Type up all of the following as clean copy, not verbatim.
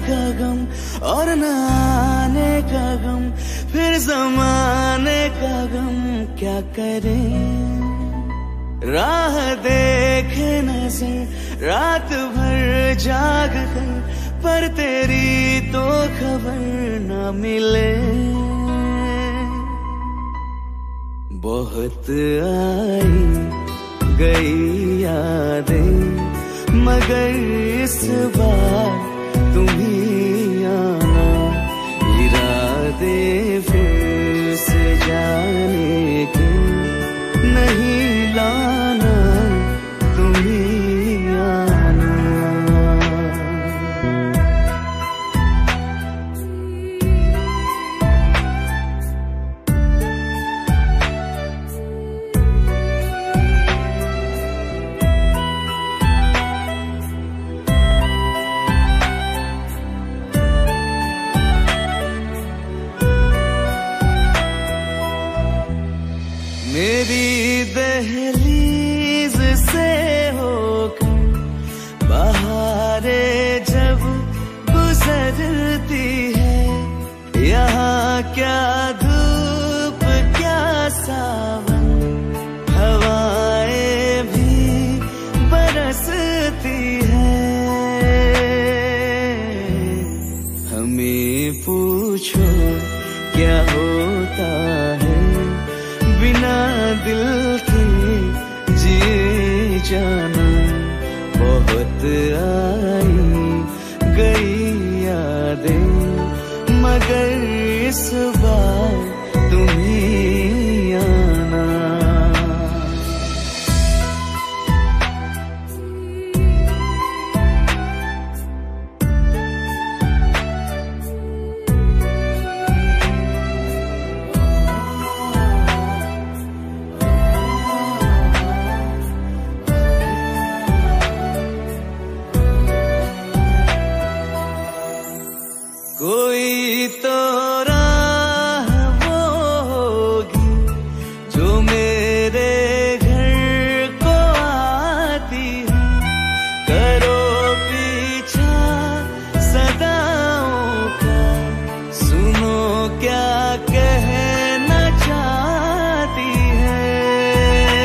का गम और न आने का गम, फिर जमाने का गम क्या करें। राह देखे नजर रात भर जाग कर, पर तेरी तो खबर न मिले। बहुत आई गई यादें, मगर इस बार तुम ही आना। इरादे फिर से जाने के नहीं लाना, तुम ही आना। मेरी दहलीज से होकर बहारें जब गुजरती है, यहाँ क्या धूप क्या सावन, हवाएं भी बरसती है। हमें पूछो क्या होता है बिना दिल के जिए जाना। बहुत आई गई यादें, मगर इस बार तुम ही आना। कोई तो राह वो होगी जो मेरे घर को आती है। करो पीछा सदाओं का, सुनो क्या कहना चाहती है।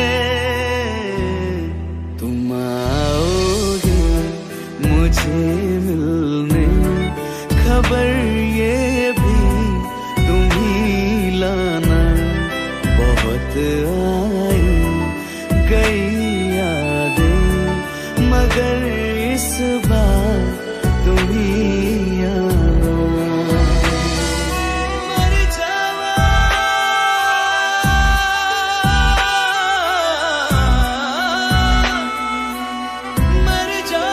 तुम आओगे मुझे मिलने, खबर ये भी तुम ही लाना। बहुत आई गई यादें, मगर इस बार तुम ही आना। मर जावा मर जा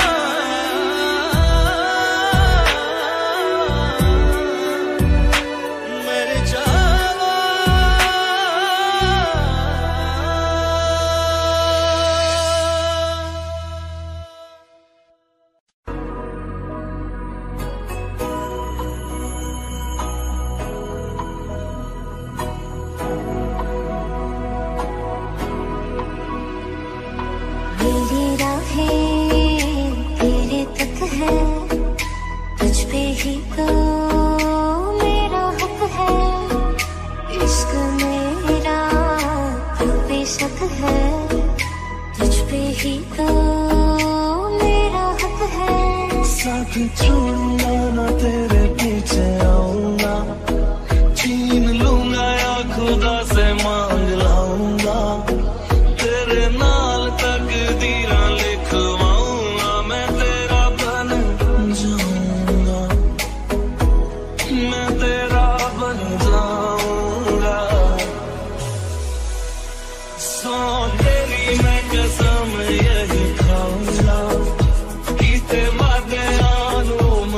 छोड़ूंगा ना तेरे पीछे आऊंगा, छीन लूंगा या खुदा से मांग लाऊंगा। तेरे नाल तकदीरां लिखवाऊंगा, मैं तेरा बन जाऊंगा, मैं तेरा बन जाऊंगा। सौ तेरी मैं कसम यही खाऊंगा, कीते वादे आनू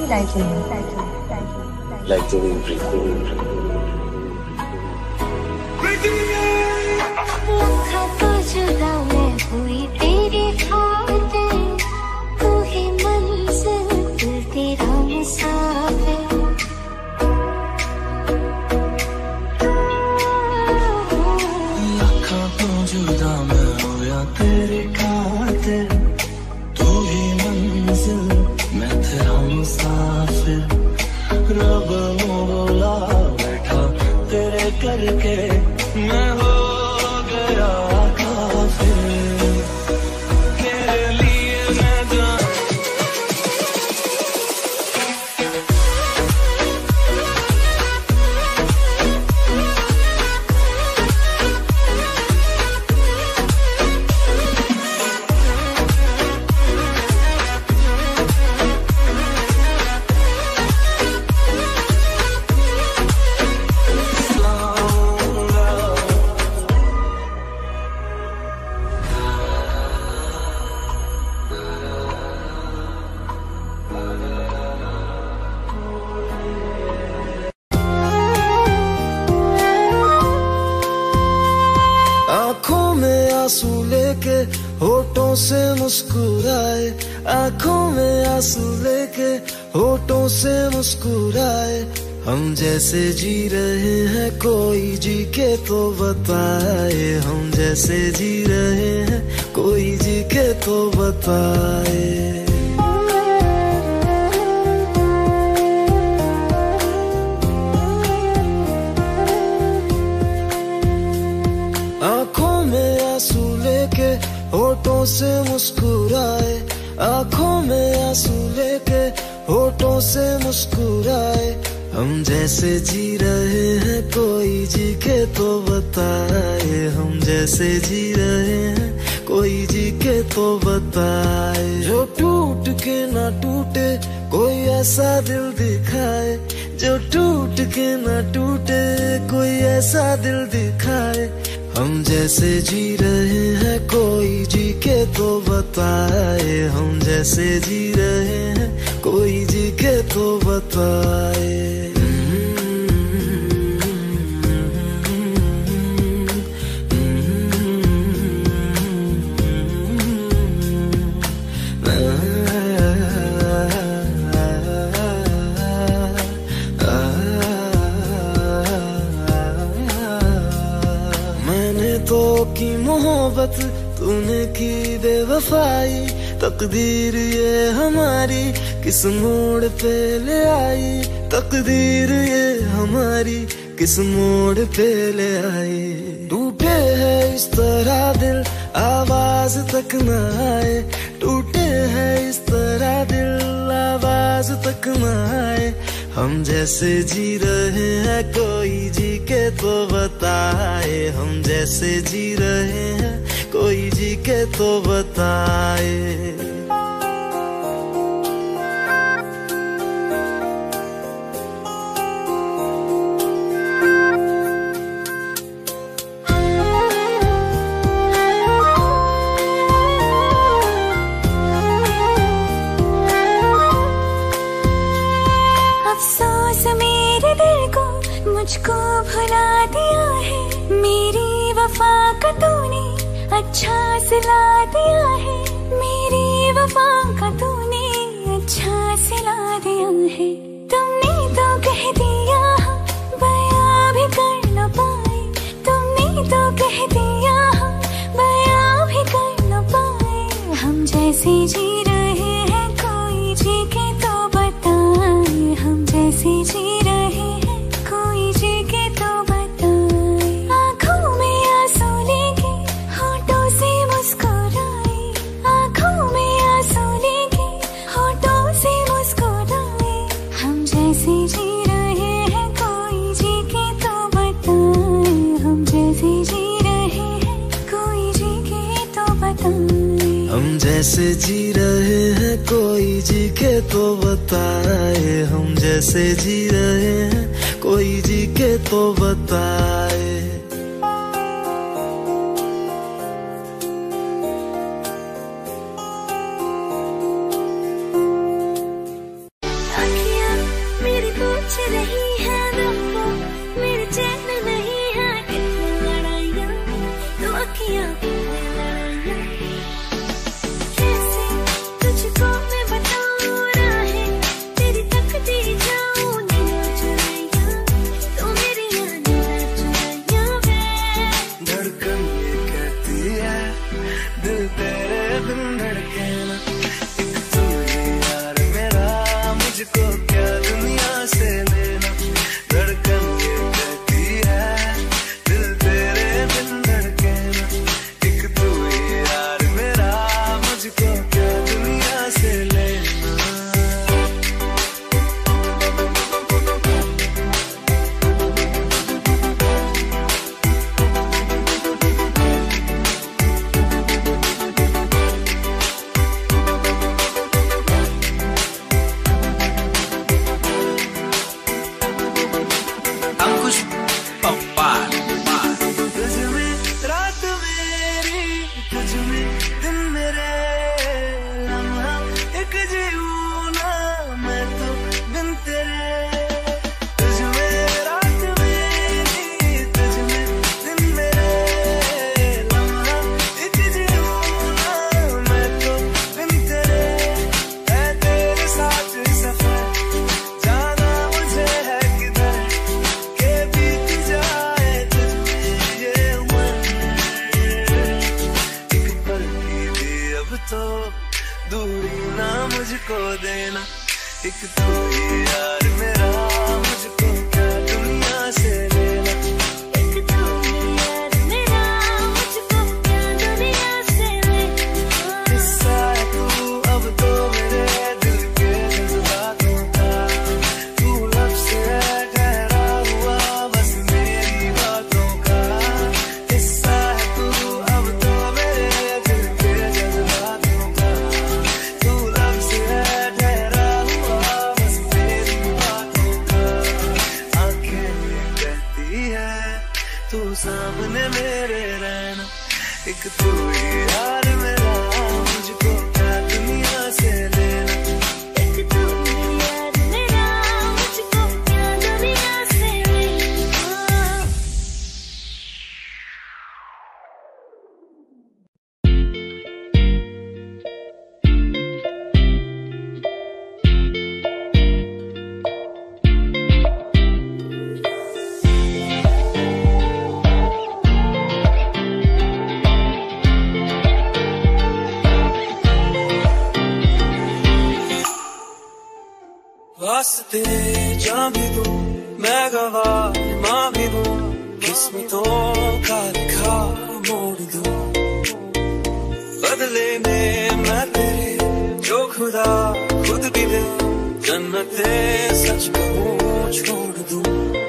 Like the wind breathe. लखा तो जुदा मैं हुई तेरी खातिर, तू ही मंजिल दिल तेरा मुसाफिर। लखा तो जुदा मैं होया तेरी खातिर, तू ही मंजिल मैं तेरा मुसाफिर। रब बोला बैठा तेरे करके मैं हो गया काफिर, तेरे लिए मैं जान। आंखों में आंसू लेके होठों से मुस्कुराए, आंखों में आंसू लेके होठों से मुस्कुराए। हम जैसे जी रहे हैं कोई जी के तो बताए, हम जैसे जी रहे हैं कोई जी के तो बताए। आंखों में आंसू लेके होठों से मुस्कुराए, आंखों में आंसू लेके होठों से मुस्कुराए। हम जैसे जी रहे हैं कोई जी के तो बताए, हम जैसे जी रहे हैं कोई जी के तो बताए। जो टूट के ना टूटे कोई ऐसा दिल दिखाए, जो टूट के ना टूटे कोई ऐसा दिल दिखाए। हम जैसे जी रहे हैं कोई जी के तो बताए, हम जैसे जी रहे हैं कोई जी के तो बताए। तो की मोहब्बत तूने की बेवफाई, तकदीर ये हमारी किस मोड़ पे ले आई, तकदीर ये हमारी किस मोड़ पे ले आई। टूटे है इस तरह दिल आवाज तक न आए, टूटे है इस तरह दिल आवाज तक न आए। हम जैसे जी रहे हैं कोई जी के तो बताए, हम जैसे जी रहे हैं कोई जी के तो बताए। मुझको भुला दिया है, मेरी वफा का तूने अच्छा सिला दिया है, मेरी वफा का तूने अच्छा सिला दिया है। तुमने तो कह दिया बयां भी कर न पाए, तुमने तो कह दिया बयां भी कर न पाए। हम जैसे जी रहे हैं कोई जी के तो बताए, हम जैसे जी रहे हैं कोई जी के तो बताए। आँखों में आंसू लेके होठों से मुस्कुराए, आँखों में आंसू लेके होठों से मुस्कुराए। हम जैसे जी रहे हैं कोई जी के तो बताए, हम जैसे जी रहे हैं कोई जी के तो बताए। हम जैसे जी रहे हैं कोई जी के तो बताए, हम जैसे जी रहे हैं कोई जी के तो बताए। अखियाँ मुझको देना, एक तू ही यार मेरा, मुझको क्या दुनिया से लेना, एक तू ही यार मेरा, मुझको क्या दुनिया से लेना। किस्सा है तू अब तो मेरे दिल के जज्बातों का, तू लफ्ज़ है ठहरा हुआ बस मेरी बातों का, किस्सा है तू अब तो मेरे दिल के जज्बातों का, तू लफ्ज़ है ठहरा हुआ बस मेरी बातों का। आंखें कहती है तू सामने मेरे रहना, एक तू ही यार मेरा, मुझको क्या दुनिया से लेना, एक तू ही यार मेरा, मुझको क्या दुनिया से लेना। वास्ते जा भी दूं मैं गवाह माँ भी दूं, किस्मतों का लिखा मोड़ दूं, बदले में मैं तेरे जो खुदा खुद भी दे, जन्नते सच कहूँ छोड़ दूं।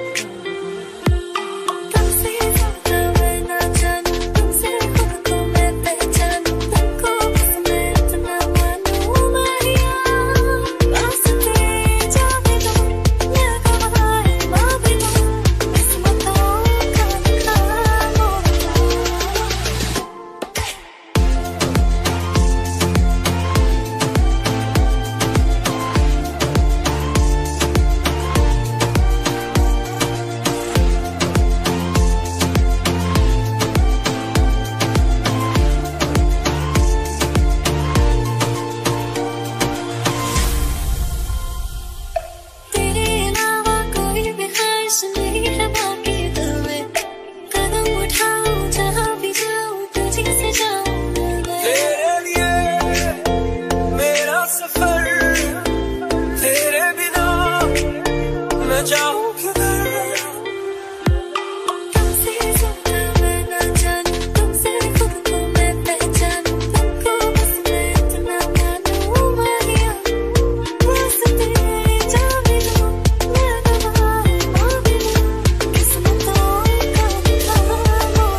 तुमसे ज्यादा मैं ना जानूं, तुमसे खुद को मैं पहचानूं, तुमको बस मैं इतना मानूं माहिया। वास्ते जा भी दूं मैं गवाह माँ भी दूं, किस्मतों का लिखा मोड़ दूं। तेरे अलावा कोई भी ख्वाहिश नहीं है बाकी दिल में, कदम उठाऊं जहाँ भी जाऊं तुझे से जाऊं मैं। तेरे लिए मेरा सफर, तेरे बिना मैं जाऊं किधर, तुमसे ज्यादा मैं ना जानूं, तुमसे खुद को मैं पहचानूं, तुमको बस मैं इतना मानूं माहिया। वास्ते जा भी दूं मैं गवाह माँ भी दूं, किस्मतों का लिखा मोड़ दूं।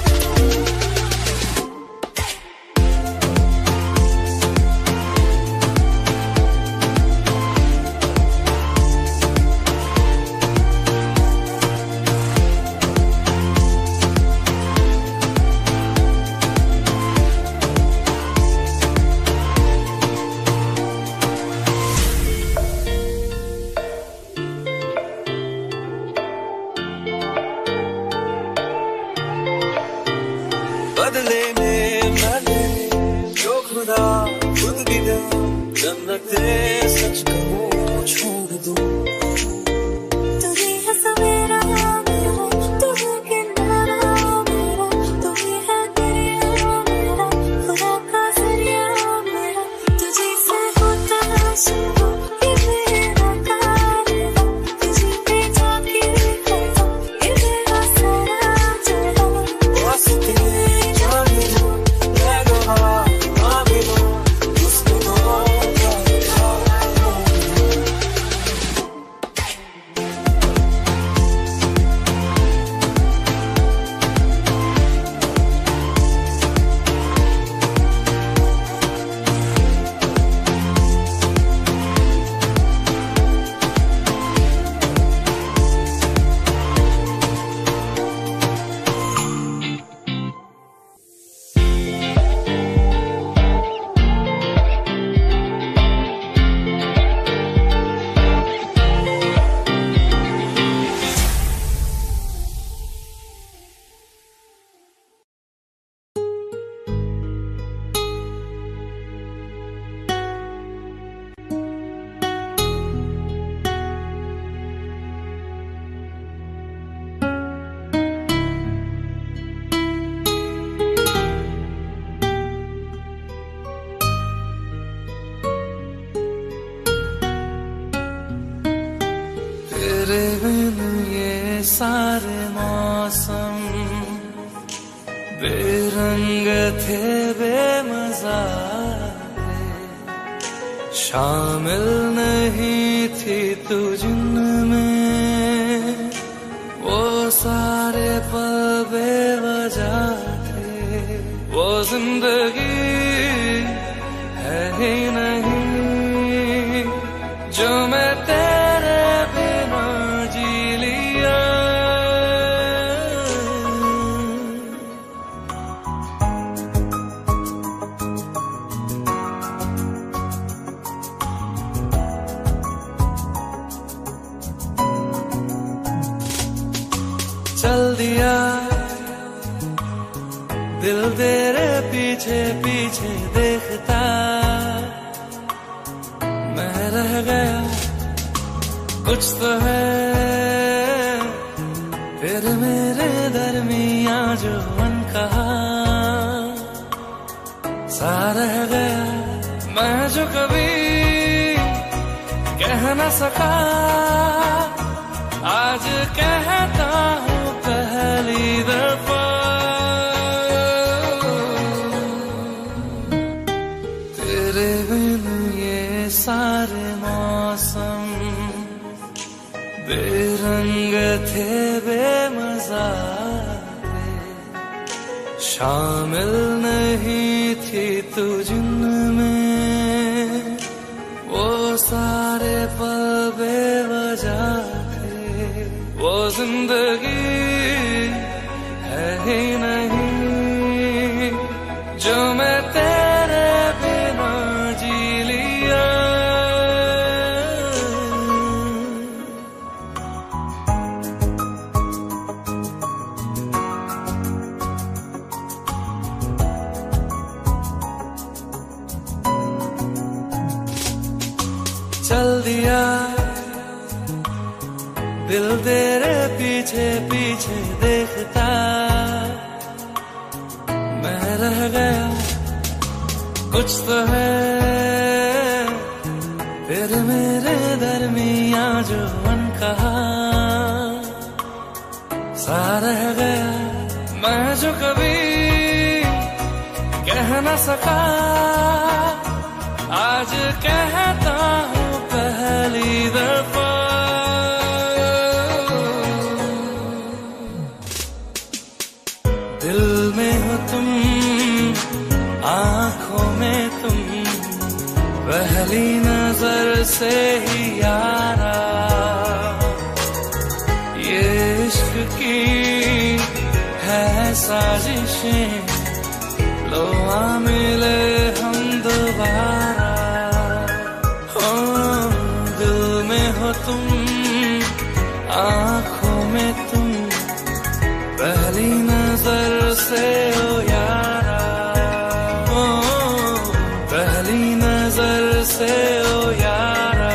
बदले में मैं तेरे जो खुदा खुद भी दे, जन्नते सच कहूँ छोड़ दूं। तू ही है सवेरा मेरा, तू है किनारा मेरा, तू ही है दरिया मेरा, खुदा का जरिया मेरा, तुझे से होता शुरू ये मेरा कारवां, तुझे पे जाके खता ये मेरा सारा जहां। वास्ते जा भी दूं मैं गवाह माँ भी दूं, किस्मतों का लिखा मोड़ दूं। तेरे बिन ये सारे मौसम बेरंग थे, बेमजा थे, शामिल नहीं थी तू जिनमें, वो सारे पल बेवजह थे, वो जिंदगी है ही नहीं जो मैं तेरे बिना जी लिया। चल दिया दिल तेरे पीछे पीछे देखता, मैं रह गया कुछ तो है तेरे मेरे दरमिया जो अनकहा सा रह गया, मैं जो कभी कह न सका आज कहता हूँ पहली दफा। तेरे बिन ये सारे मौसम बेरंग थे, बेमजा थे, शामिल नहीं थी तू जिनमें, वो सारे पल बेवजह थे, वो जिंदगी है ही नहीं जो मैं तेरे बिना जी लिया। चल दिया दिल तेरे पीछे पीछे देखता, मैं रह गया कुछ तो है तेरे मेरे दरमिया जो अनकहा सा रह गया, मैं जो कभी कह न सका आज कहता हूँ पहली दफा। दिल में हो तुम, आँखों में तुम, पहली नजर से ही यारा, ये इश्क की है साजिशें, लो आ मिले हम दोबारा। दिल में हो तुम, आँखों में तुम, पहली नजर से ओ यारा, पहली नजर से ओ यारा।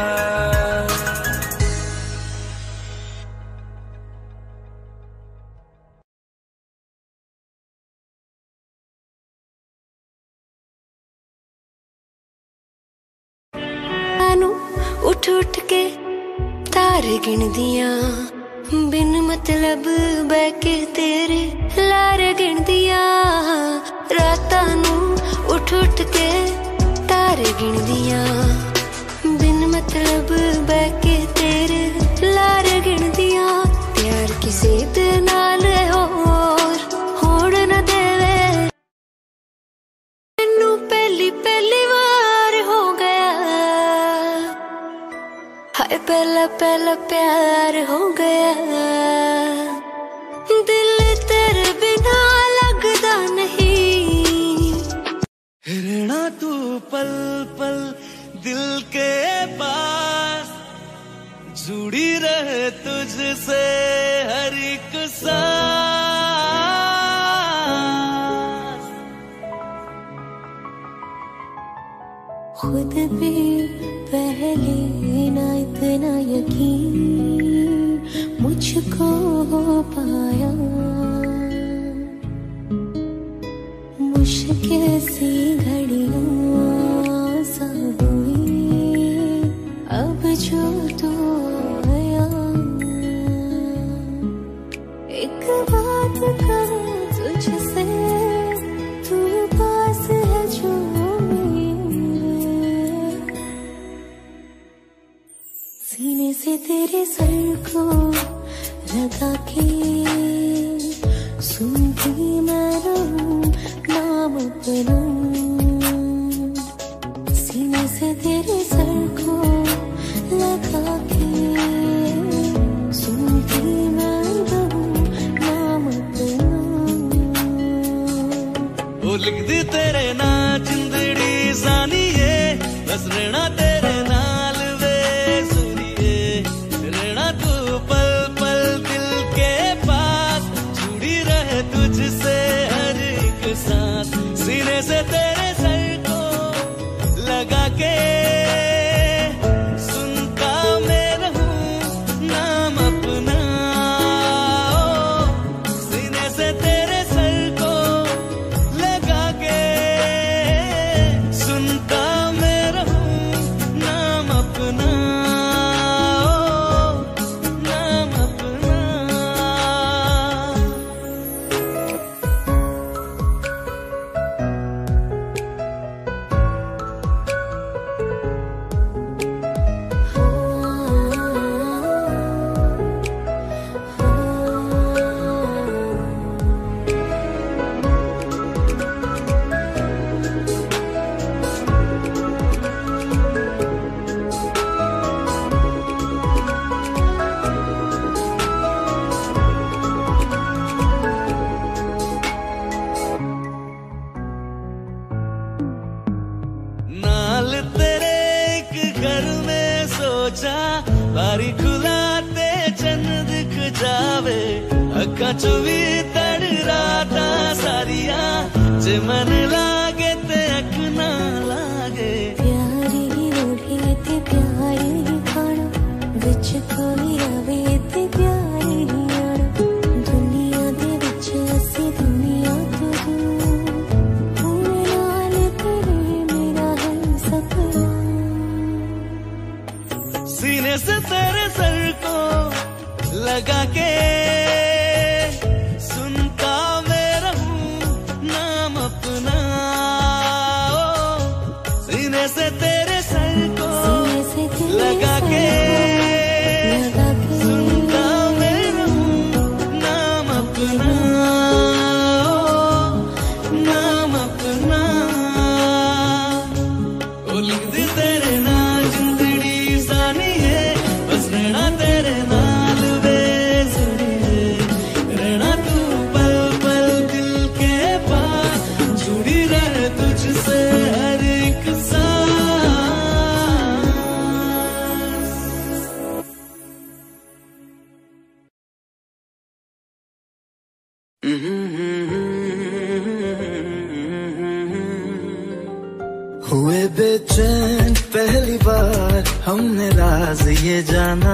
उठ उठ के तारे गिन दिया, बिन मतलब बह के तेरे लार गिन दिया, रातां नू उठ उठ के तारे गिन दिया, बिन मतलब बह के तेरे लार गिन दिया, प्यार किसे दे नाल होड़ न देवे, मैनू पहली पहली बार हो गया, हाय पहला पहला प्यार हो गया, दिल तेरे बिना लगदा नहीं। रहना तू पल पल दिल के पास, जुड़ी रहे तुझसे हर एक सांस। खुद भी पहले ना इतना यकीन मुझको हो पाया, मुश्किल सी घड़ियां सा हुई अब जो तू आया, सीने से तेरे सर को लगा के सुनती मैं रहूं नाम अपना। सीने से तेरे सर को लगा के सुनती मैं रहूं नाम अपना। वो लिख दी तेरे ना जिंदड़ी सानिए बस रहना तेरे नाल वे सुनिए। रहना तू पल पल दिल के पास जुड़ी रहे तुझसे हर एक सांस। सीने से तेरे सर को लगा के सुनता मैं रहूं नाम अपना। सीने से तेरे सर को लगा के सुनता मैं रहूं नाम अपना। नाम अपना। नाल तेरे एक घर में सोचा बारी खुलाते चन्न दिख जावे। अखा चो भी तड़ राता सारिया जे मन लागे ते अख ना लागे। प्यारी ओढ़े ते प्यारी खाना विच कोई आवे ते प्यारी आना। दुनिया दे विच असी दुनिया तो दूर हुणे नाल तेरे मेरा है सपना। सीने से तेरे सर को लगा के सुनता मैं रहूं नाम अपना। सीने से तेरे सर को सीने से तेरे लगा के लगा के सुनता मैं रहूं नाम अपना। नाम अपना। ओ लिख दी तेरे नाल जिंदड़ी सानिए बस रहना तेरे नाल वे सुनिए। रहना तू पल पल दिल के पास जुड़ी रहे तुझसे हर एक सांस। हुए बेचैन पहली बार हमने राज ये जाना।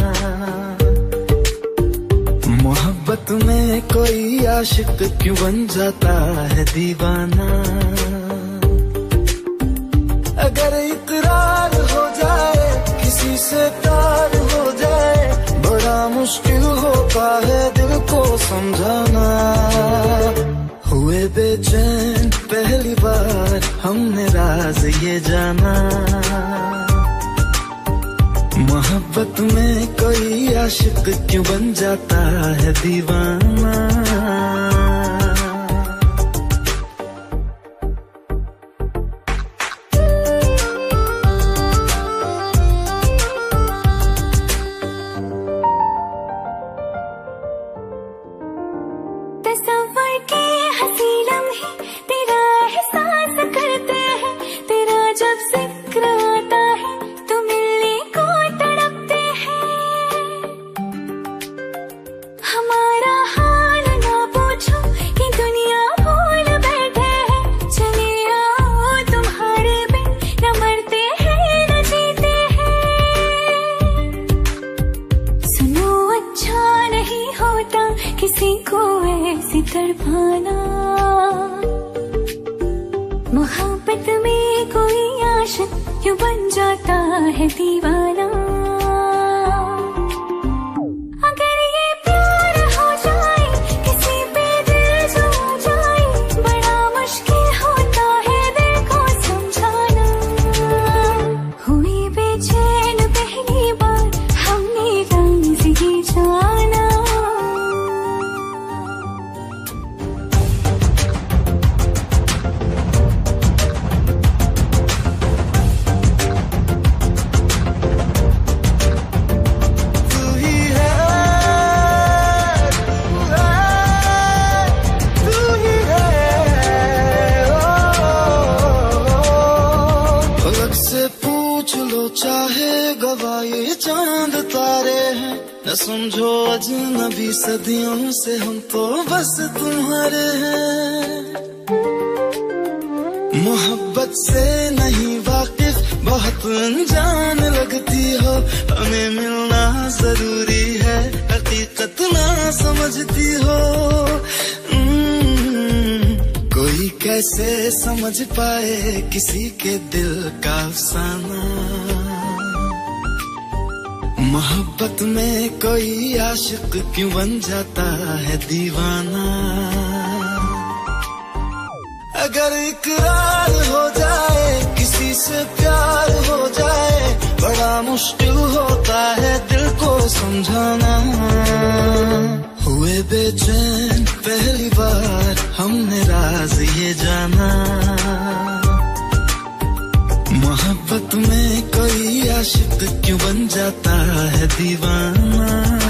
मोहब्बत में कोई आशिक क्यों बन जाता है दीवाना। अगर इकरार हो जाए किसी से प्यार हो जाए बड़ा मुश्किल होता है दिल को समझाना। हुए बेचैन पहली बार हमने राज ये जाना। मोहब्बत में कोई आशिक क्यों बन जाता है दीवाना। तस्वर के हंसी लम्हे तेरा एहसास करते हैं। तेरा जब जिक्र आता है तो मिलने को तड़पते हैं। हमारा हाल ना पूछो कि दुनिया भूल बैठे हैं। चले आओ तुम्हारे बिन न मरते हैं न जीते हैं। सुनो अच्छा नहीं होता किसी को ऐसी तड़पाना। मोहब्बत में कोई आशिक क्यों बन जाता है दीवाना। अगर ये प्यार हो जाए किसी पे दिल जो जाए बड़ा मुश्किल होता है दिल को समझाना। हुई बेचैन पहली बार पूछ लो चाहे गवाए चांद तारे हैं, न समझो अजनबी सदियों से हम तो बस तुम्हारे हैं। मोहब्बत से नहीं वाकिफ बहुत अनजान लगती हो, हमें मिलना जरूरी है हकीकत ना समझती हो। कोई कैसे समझ पाए किसी के दिल का अफसाना, मोहब्बत में कोई आशिक क्यों बन जाता है दीवाना। अगर इकरार हो जाए किसी से प्यार हो जाए, बड़ा मुश्किल होता है दिल को समझाना। हुए बेचैन पहली बार हमने राज ये जाना, मोहब्बत में कोई आशिक क्यों बन जाता है दीवाना।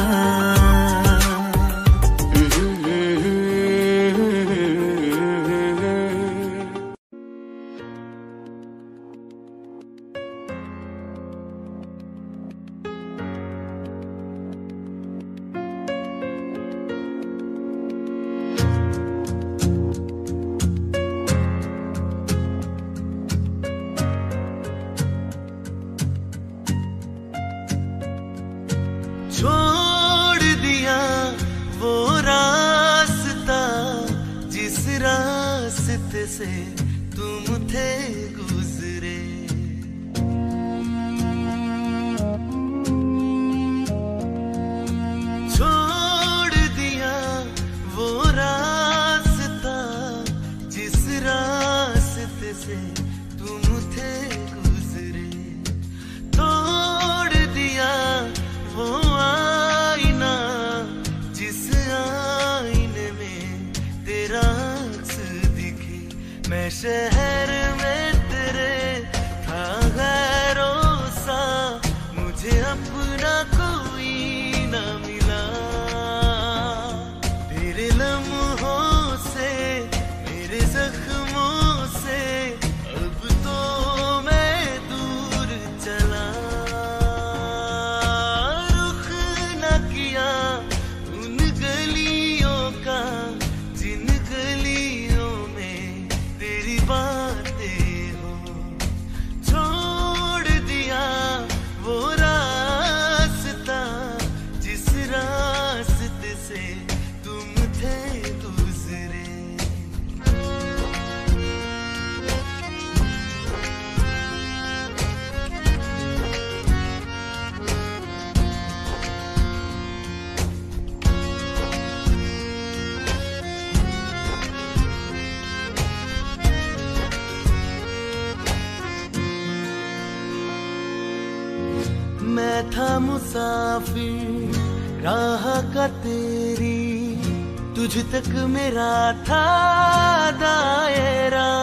छोड़ दिया वो रास्ता जिस रास्ते से तुम थे गुजरे, छोड़ दिया वो रास्ता जिस रास्ते से तुम थे गुजरे, तोड़ दिया वो आईना जिस आईने में तेरा अक्स दिखी। मैं शहर में तेरे था गैरों सा, मुझे अपना कोई न मिला। तेरे लम्हों से मेरे जख्मों से अब तो मैं दूर चला। उन गलियों का जिन गलियों में तेरी बातें हो, छोड़ दिया वो रास्ता जिस रास्ते से तुम थे गुजरे। मैं था मुसाफिर राह का तेरी, तुझ तक मेरा था दायरा।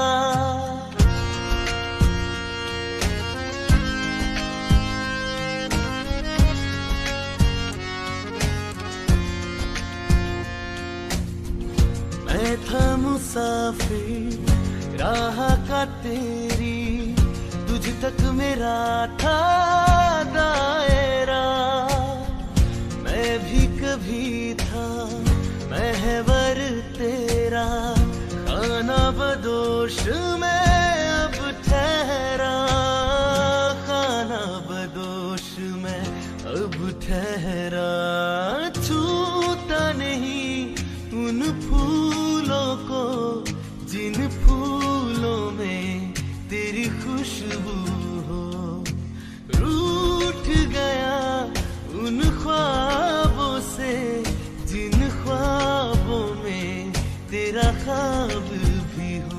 मैं था मुसाफिर राह का तेरी, तुझ तक मेरा था दायरा। मैं भी कभी था महवर तेरा, खाना बदोश मैं अब ठहरा, खाना बदोश मैं अब ठहरा। छूता नहीं उन फूलों को जिन फूलों में तेरी खुशबू हो, रूठ गया उन ख्वाबों से जिन ख्वाबों में तेरा ख्वाब भी हो।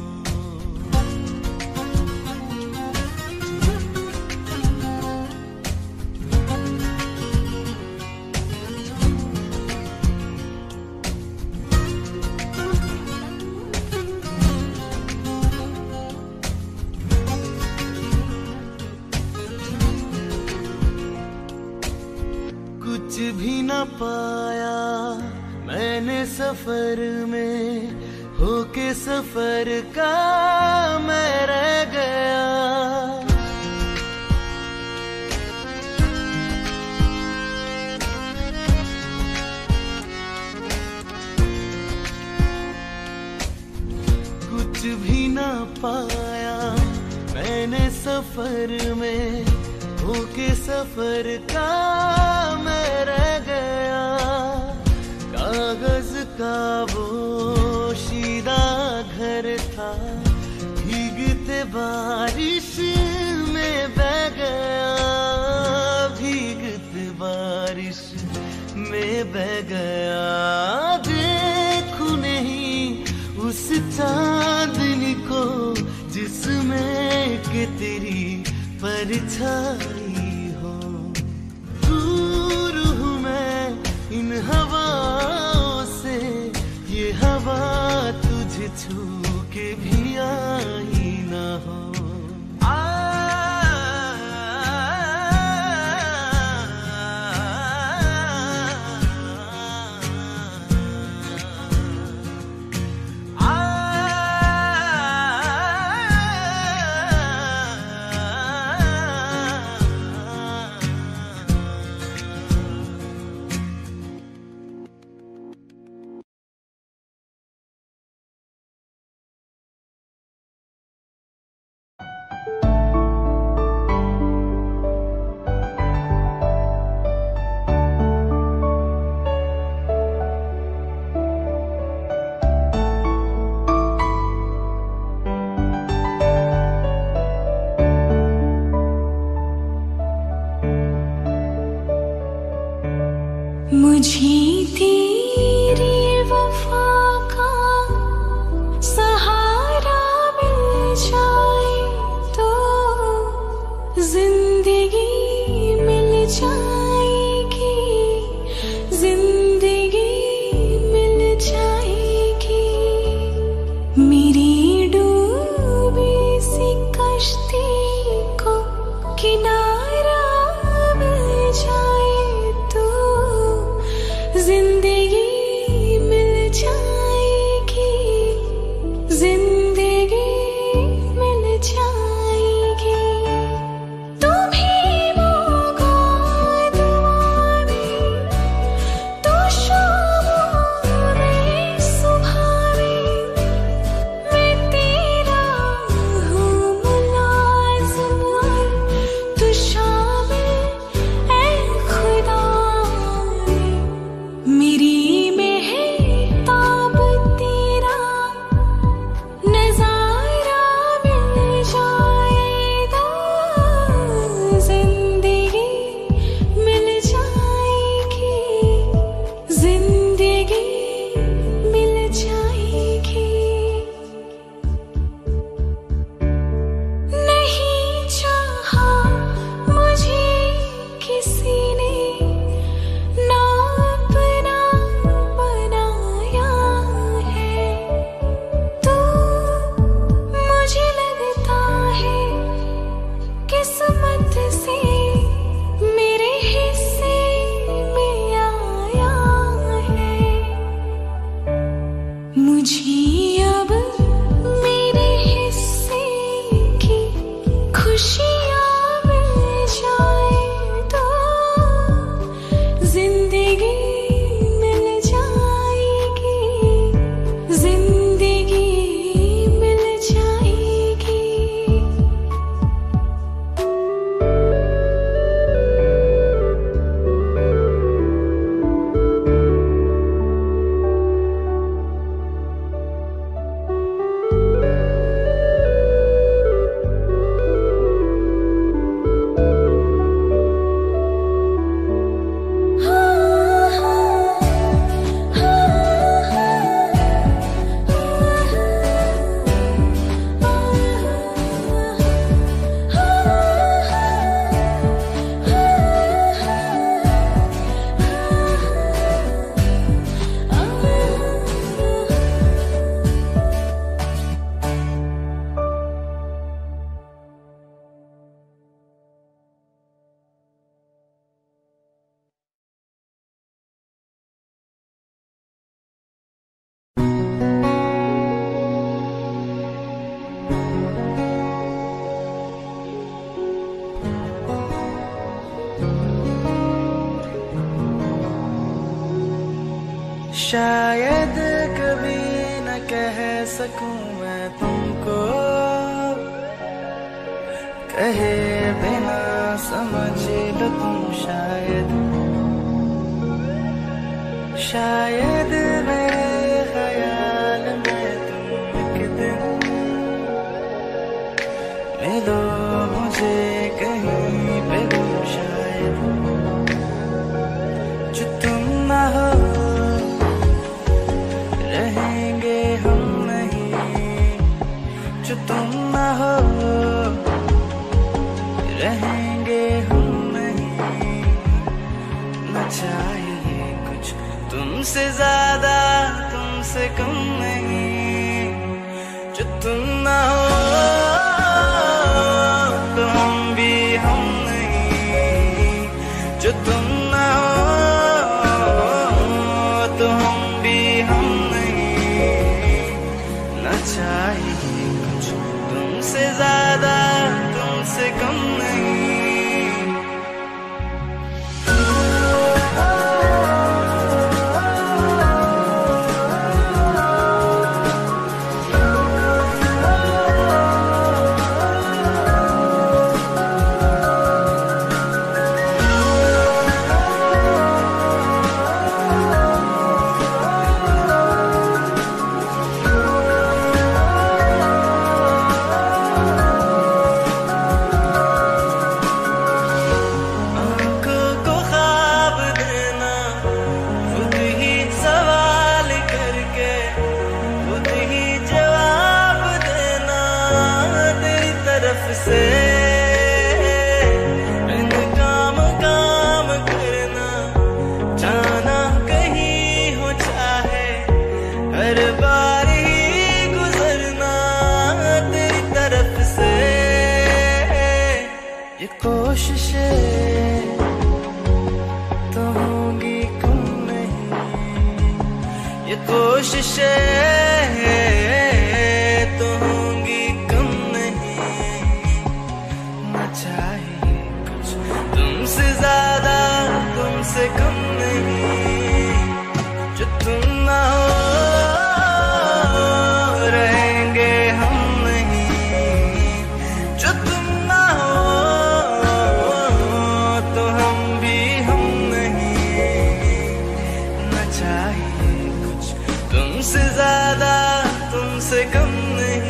कुछ भी न पाया मैंने सफर में, होके सफर का मैं रह गया। पाया मैंने सफर में, होके सफर का मैं रह गया। कागज का वो शीदा घर था, भीगते बारिश में बह गया, भीगते बारिश में बह गया। देखूं नहीं उस चांदनी को जिसमें कि तेरी परछाई हो। दूर हूँ मैं इन हवाओं से, ये हवा तुझे छू के भी आई ना हो। मुझे तेरी वफा का सहारा मिल जाए तो जिंदगी मिल जाएगी, जिंदगी मिल जाएगी। मेरी डूबी सी कश्ती को किनारा मिल जाए तो जिंदगी मिल जाएगी, जिंदगी मिल जाएगी। तुम्हें मौका दुआ में, तो शामों में सुबह में, मैं तेरा हूँ मुलाज़िम और तू शामिल ऐ खुदा। मेरी मेहताब तेरा नजारा मिल जाए तो जिंदगी मिल जाएगी, जिंदगी मिल जाएगी। नहीं चाहा मुझे किसी ने ना अपना बनाया है, तो मुझे लगता है किस्मत से मेरे हिस्से में आया है। मुझे अब मेरे हिस्से की खुशियाँ मिल जाए तो जिंदगी मिल जाएगी, जिंदगी मिल जाएगी। शायद कभी न कह सकूं मैं तुमको, कहे बिना समझ लो तुम शायद मेरे ख्याल में तुम एक दिन मिलो मुझे कहीं पे गुम शायद जो तुम ना हो रहेंगे हम नहीं, जो तुम ना हो रहेंगे हम नहीं। न चाहिए कुछ तुमसे ज्यादा तुमसे कम नहीं, जो तुम ना हो तो हम भी हम नहीं, जो तुम ना हो तो हम भी हम नहीं। न चाहिए कुछ तुमसे ज्यादा तुमसे कम नहीं। से काम काम करना जाना कहीं हो चाहे हर बार ही गुजरना तेरी तरफ से। ये कोशिशें तो होंगी कम नहीं, ये कोशिशें तो होंगी कम नहीं। न चाहिए कुछ तुमसे ज्यादा तुमसे कम नहीं, जो तुम ना हो रहेंगे हम नहीं, जो तुम ना हो तो हम भी हम नहीं। न चाहिए कुछ तुमसे ज्यादा तुमसे कम नहीं।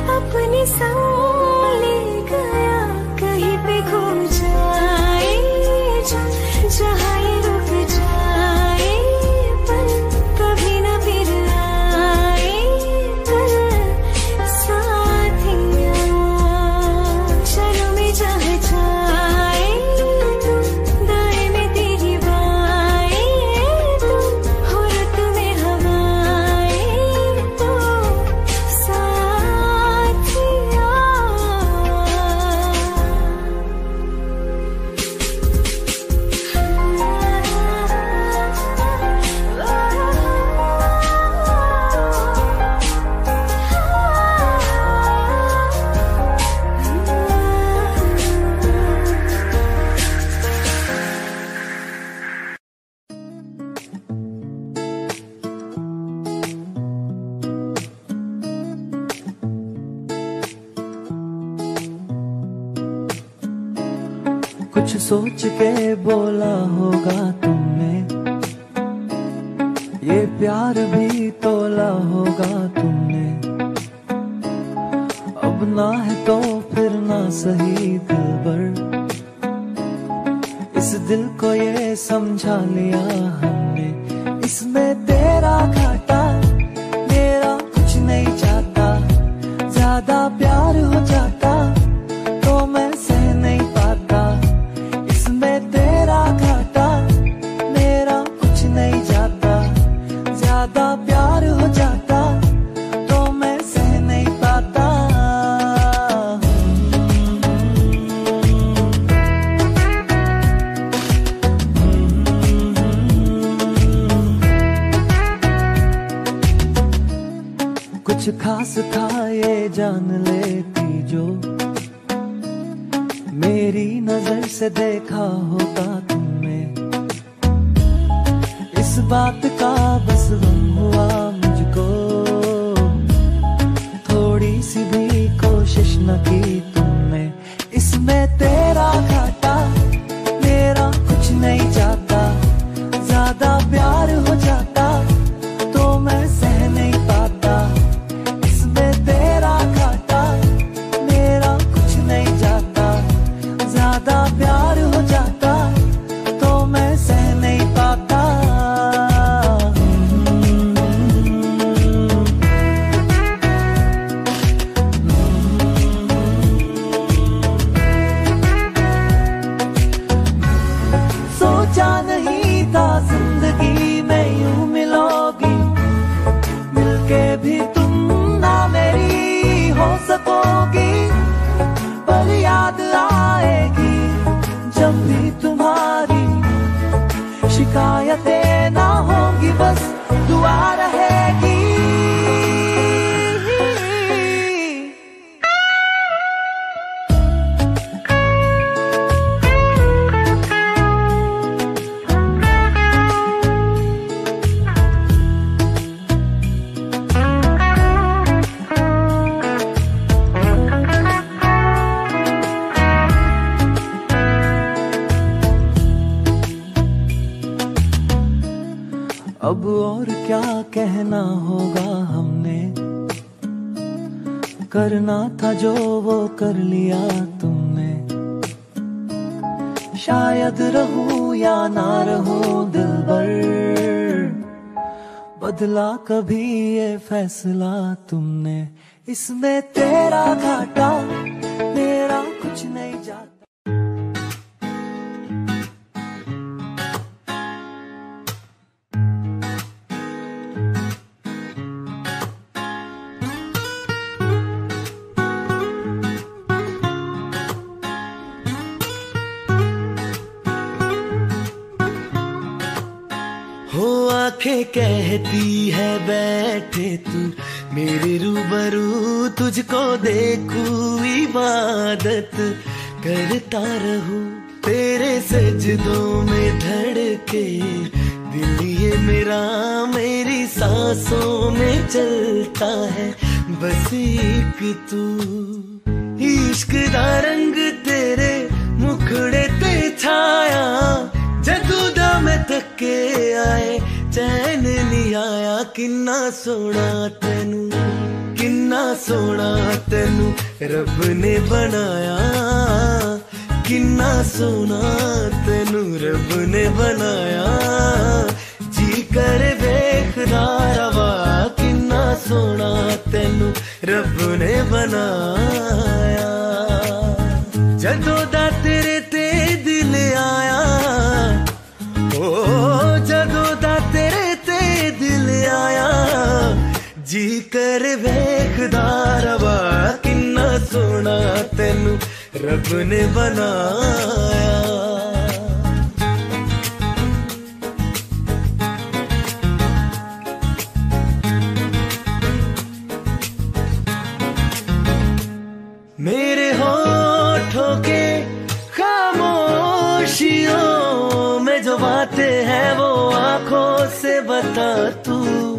अपने संग ले गया, कहीं पे खो जाए जो, जहाँ ये रुक जाए पर कभी न फिर आए कल साथिया। चलो मैं जहाँ जाए तू, दाएं में तेरी बाएं तू, हो रत में हवाएं तो साथिया। कुछ सोच के बोला होगा तुमने, ये प्यार भी तोला होगा तुमने। अब ना है तो फिर ना सही दिलबर, इस दिल को ये समझा लिया हमने। इसमें तेरा घाटा मेरा कुछ नहीं जाता, ज्यादा प्यार हो जाता तो मैं सह नहीं पाता। इसमें तेरा घाटा मेरा कुछ नहीं जाता, ज्यादा प्यार हो जाता तो मैं सह नहीं पाता। कुछ खास था ये जान लेती जो, मेरी नजर से देखा होता तुमने। इस बात का बस गम हुआ मुझको, थोड़ी सी भी कोशिश न की तुमने। इसमें तेरा घाटा मेरा कुछ नहीं जाता, ज्यादा प्यार हो जाता तो मैं सह नहीं पाता। इसमें तेरा घाटा मेरा कुछ नहीं जाता, ज्यादा प्यार हो जाता तो मैं सह नहीं पाता। सोचा नहीं था जिंदगी में यूं मिलोगी, मिलके भी तुम ना मेरी हो सकोगी। पर याद आएगी जब भी तुम्हारी, शिकायतें ना होंगी बस दुआ रहेगी। अब और क्या कहना होगा हमने, करना था जो वो कर लिया तुमने। शायद रहूं या ना रहूं दिलबर, बदला कभी ये फैसला तुमने। इसमें तेरा घाटा मेरा कुछ नहीं जाता। हो आंखें कहती है बैठे तू मेरे रूबरू, तुझको देखूं इबादत करता रहूं। तेरे सजदों में धड़के दिल ये मेरा, मेरी सांसों में चलता है बस एक तू। इश्क दा रंग तेरे मुखड़े ते छाया, जदू दा मैं थके आए चैन नहीं आया। किन्ना सोना तेनू, किन्ना किन्ना सोना तेनू रब ने बनाया, किन्ना सोना तेनू रब ने बनाया, जी कर वेखदा रवा, किन्ना सोना तेनू रब ने बनाया। जदों दा तेरे ते दिल आया, ओ जदों दा तेरे ते दिल आया, जी कर वेखदा रवा, किन्ना सोना तेनू रब ने बनाया। मेरे होठों के खामोशियों में जो बातें हैं वो आंखों से बता तू,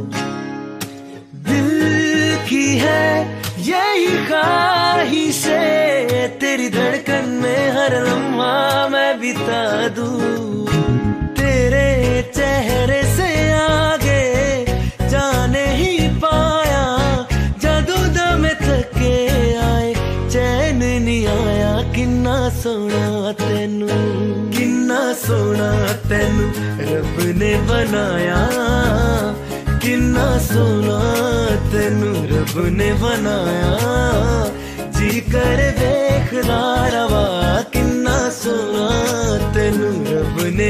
दिल की है यही ख्वाहिशें, तेरी धड़कन में हर लम्हा मैं बिता दूं, तेरे चेहरे से आगे जाने ही पाया, जादू दम थके आए चैन नहीं आया, किन्ना सोना तेनू, किन्ना सोना तेनू रब ने बनाया, किन्ना सोना तेनू रब ने बनाया, जी कर वेखदा रवा, किन्ना सोना तेनू रब ने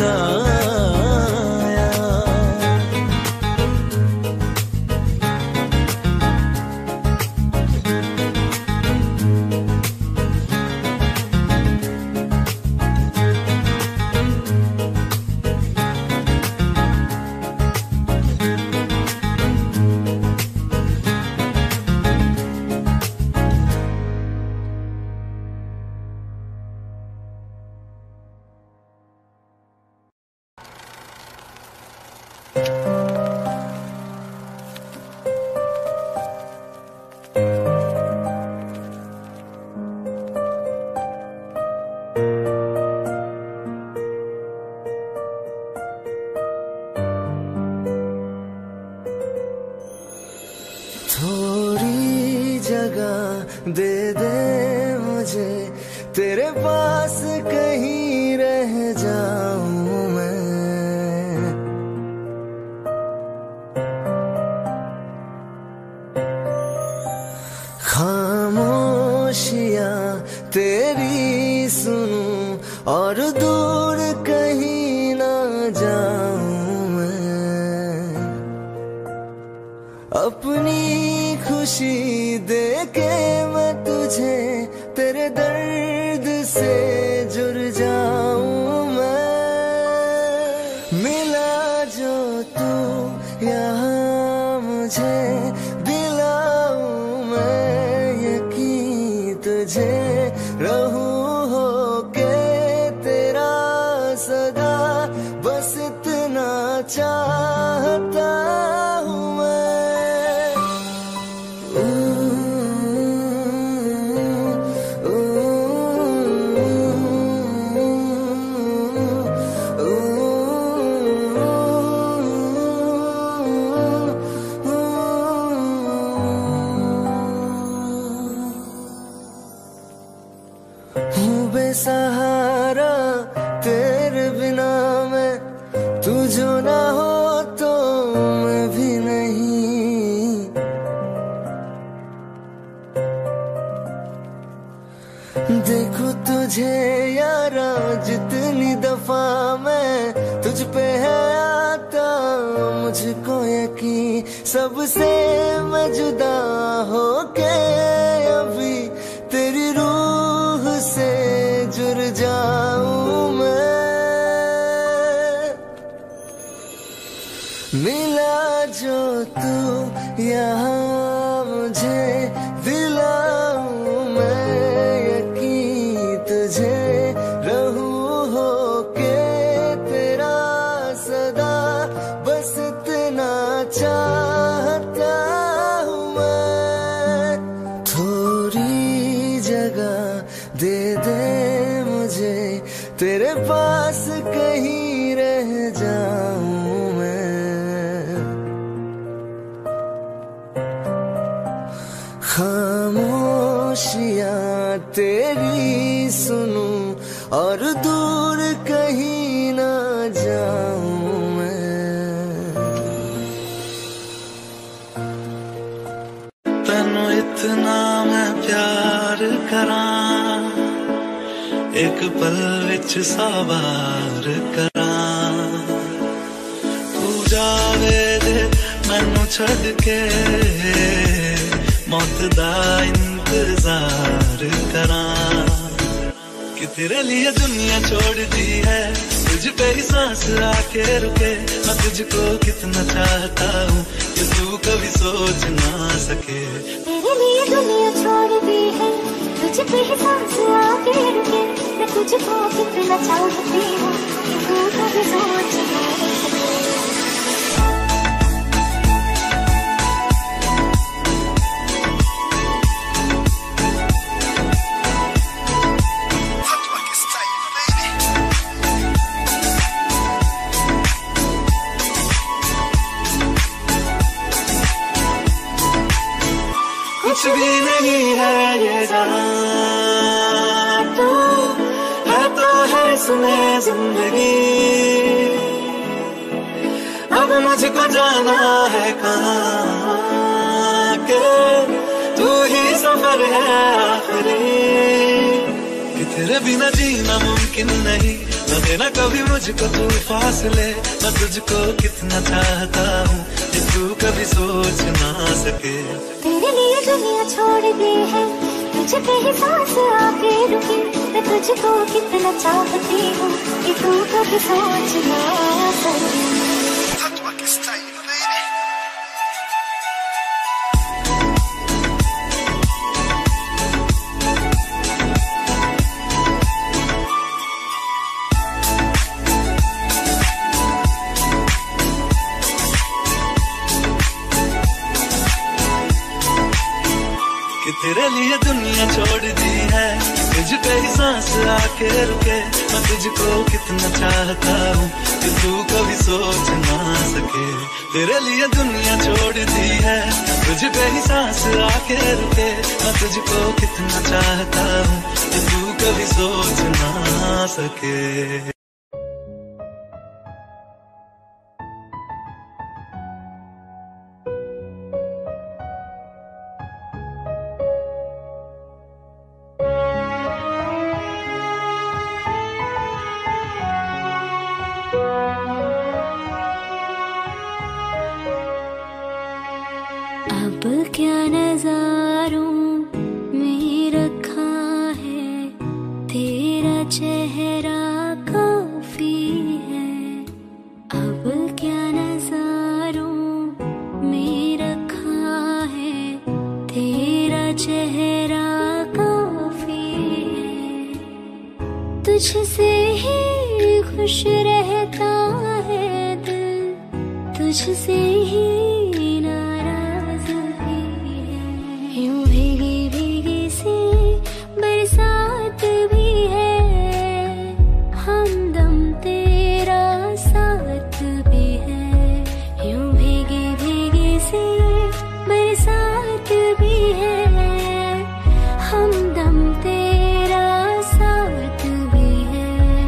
बनाया। थोड़ी जगह दे दे मुझे, तेरे पास कहीं रह जाऊं मैं, खामोशियां तेरी सुनूं और दूर कहीं ना जाऊं मैं, अपनी खुशी दे के मैं तुझे तेरे दर्द से जुड़ जाऊं मैं, मिला जो तू यहाँ मुझे दिलाऊं मैं यकीन तुझे, रहूं होके तेरा सदा, बस इतना चाहता हूँ मैं। बेसहारा तेरे बिना मैं, तू जो ना हो तो मैं भी नहीं, देखो तुझे यारा जितनी दफा मैं तुझ पे है आता, मुझको यकीन सबसे मैं जुदा होके अभी तेरी रूह से जुड़ जाऊं मैं, मिला जो तू यहाँ मुझे दिलाऊं मैं यकीन तुझे, रहूं होके तेरा सदा, बस इतना चाहता हूँ मैं। थोड़ी जगह दे दे मुझे, तेरे पास कहीं रह जाऊं मैं, खामोशियां तेरी सुनूं और दूर कहीं ना जाऊं मैं। तैनू इतना मैं प्यार करां, एक पल विच सवार करां, तू जावे दे मैनू छड़ के मौत दा इंतजार करां, कि तेरे लिए दुनिया छोड़ दी है, तुझ पे ही सांस आके रुके। मैं तुझको कितना चाहता हूँ कि तू कभी सोच ना सके। तेरे लिए दुनिया छोड़ दी है, तुझ पे ही सांस आके रुके। मैं तुझको कितना चाहती हूँ कि तू कभी सोच ना सके। कुछ भी नहीं है ये जहां, तू है तो है सुने जिंदगी। अब मुझको जाना है कहाँ के तू ही सफर है आखिरी, कि तेरे बिना जीना मुमकिन नहीं। न देना कभी मुझको तू फासले, मैं तुझको कितना चाहता हूँ कि तू कभी सोच ना सके। तेरे लिए दुनिया छोड़ दी है, तुझ पे ही सांस आके रुकी। मैं तुझको कितना चाहती हूँ कि तू कभी सोच ना सके। कि तेरे लिए दुनिया छोड़ दी है, तुझ पे ही सांस आके रुके। मैं तुझको कितना चाहता हूँ कि तू कभी सोच ना सके। तेरे लिए दुनिया छोड़ दी है, तुझ पे ही सांस आके रुके। मैं तुझको कितना चाहता हूँ कि तू कभी सोच ना सके। अब क्या नजारों में रखा है, तेरा चेहरा काफी है। अब क्या नजारों में रखा है, तेरा चेहरा काफी है। तुझसे ही खुश रहता है दिल, तुझसे ही यूं भीगी भीगी सी बरसात भी है, हमदम तेरा साथ भी है। यूं भीगी भीगी सी बरसात भी है, हमदम तेरा साथ भी है।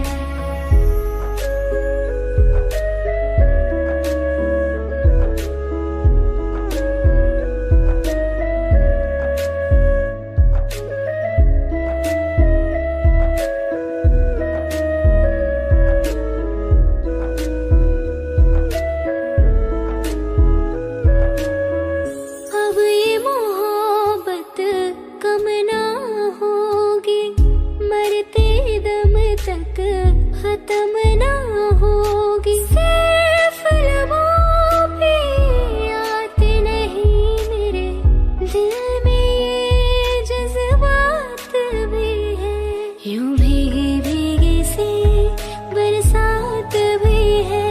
खत्म ना होगी, सिर्फ लबों पे आते नहीं मेरे दिल में ये जज्बात भी है। यूं भीगी भीगी सी बरसात भी है,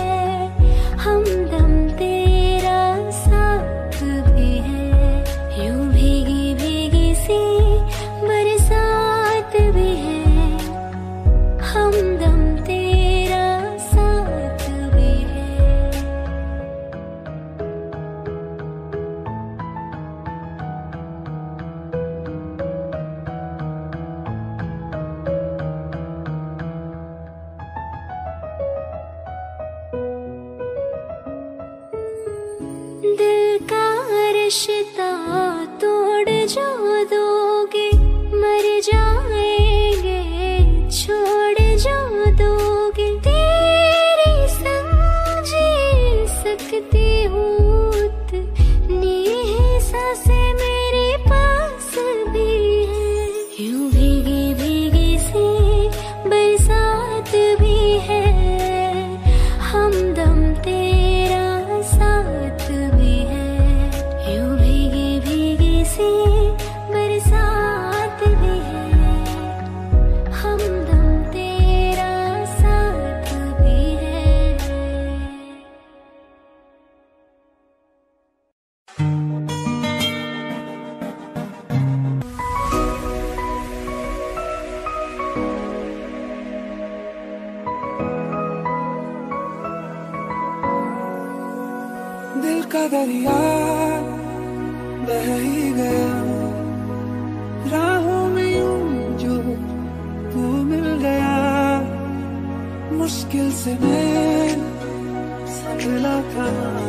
हमदम तेरा साथ भी है। यूं भीगी भीगी सी बरसात भी है, हमदम तेरा दरिया बह ही गया, राहों में यूं जो तू मिल गया, मुश्किल से मैं संभला था,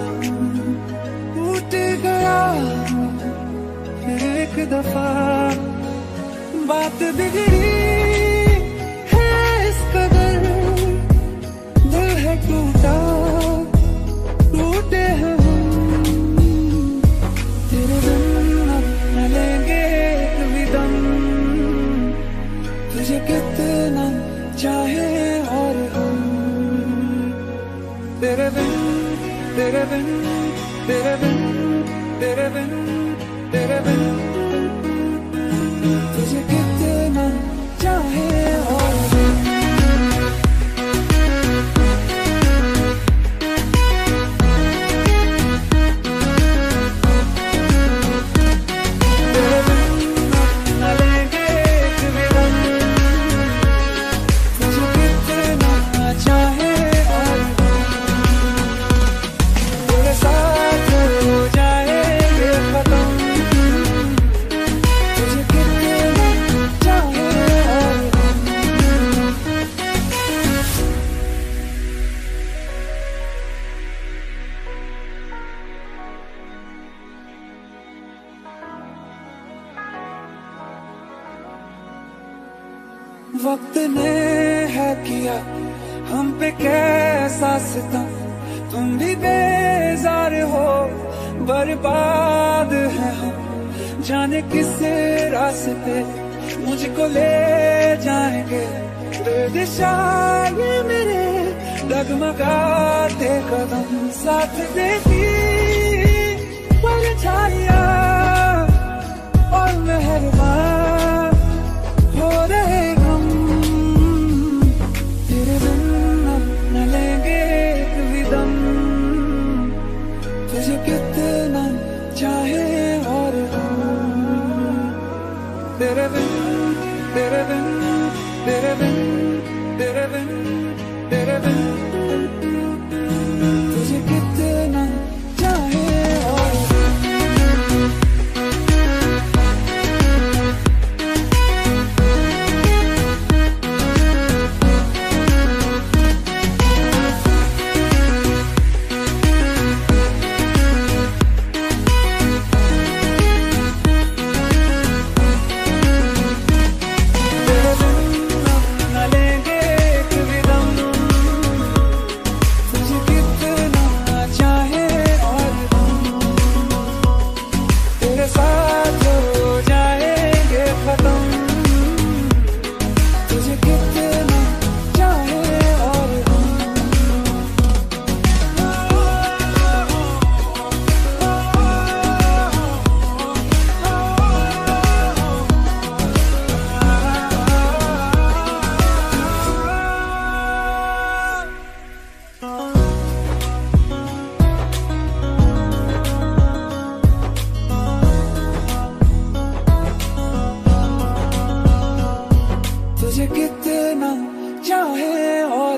टूट गया फिर एक दफा, बात बिगड़ी है इस कदर, दिल है टूटा टूटे हैं हम, तेरे बिन अब न लेंगे एक भी दम, तुझे कितना चाहे और हम, तेरे बिन तेरे बिन तेरे बिन तेरे बिन तेरे बिन, तुझे कितना चाहे और हम। वक्त ने है किया हम पे कैसा सितम, तुम भी बेजार हो बर्बाद है हम, जाने किस रास्ते मुझको ले जाएंगे, बेदिशा ये मेरे डगमगाते कदम, साथ देती परछाइयां और मेहरबान हो रहे हम, तेरे बिन अब न लेंगे एक भी दम, तुझे कितना चाहे और हम, तेरे बिन तेरे बिन तेरे बिन तेरे बिन तेरे बिन, तुझे कितना चाहे और तुझे कितना चाहे और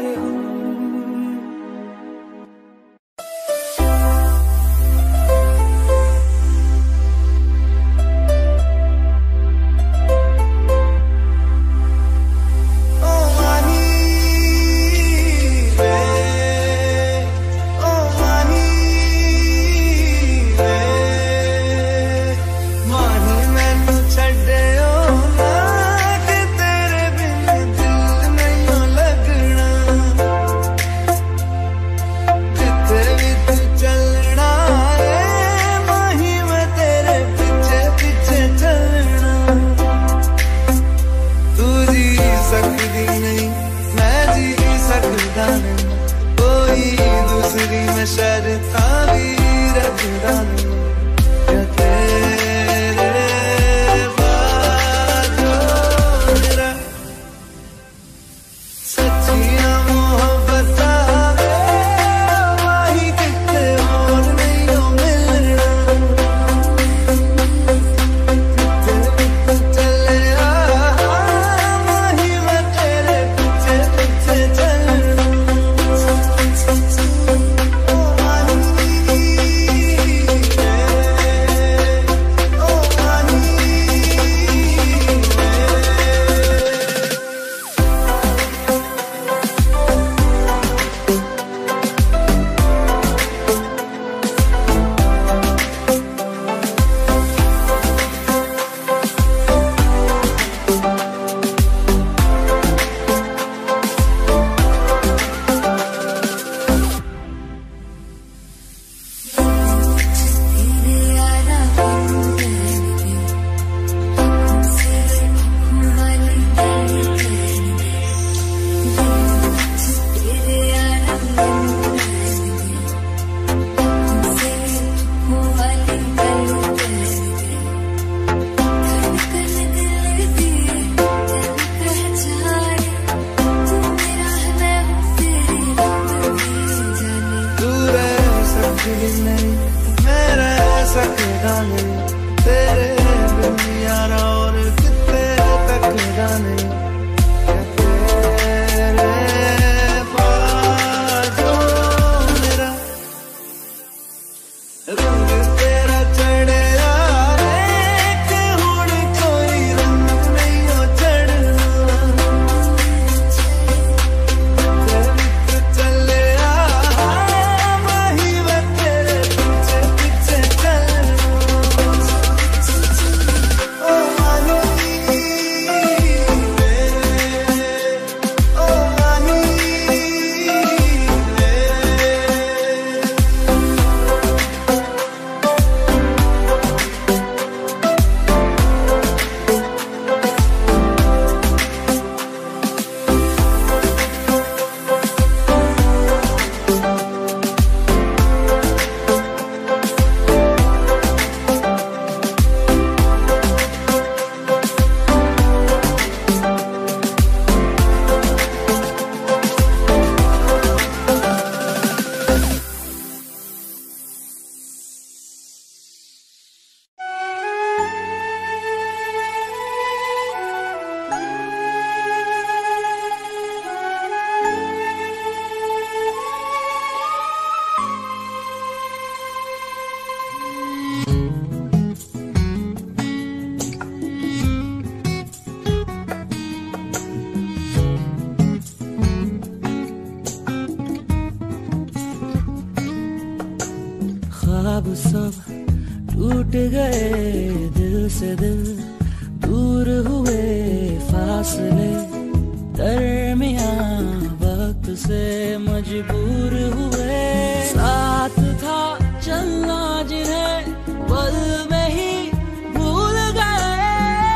सब टूट गए दिल से दिल, दूर हुए फासले, दरमियां वक्त से मजबूर हुए। साथ था चलना जिन्हें पल में ही भूल गए।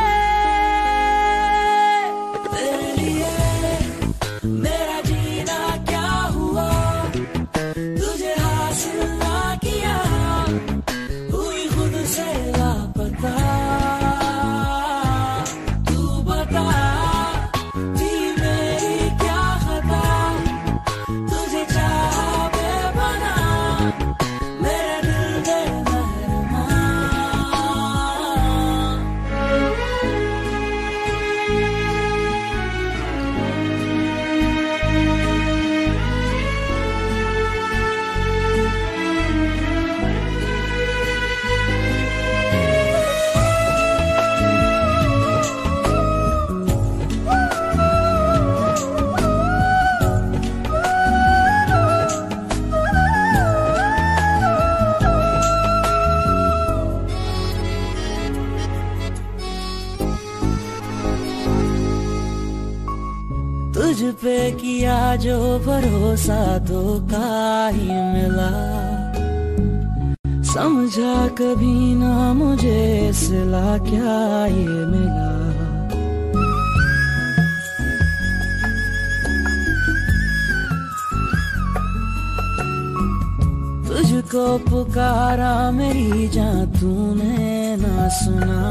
तेरे लिए मेरा जीना क्या हुआ, तुझे हासिल ना किया, हुई खुद से लापता। तू बता थी मेरी क्या खता, तुझे चाहा बेपना, मेरा दिल दे मेहरबान। तुझ पे किया जो भरोसा धोखा ही मिला, समझा कभी ना मुझे सिला क्या ये मिला। तुझको पुकारा मेरी जान तूने ना सुना,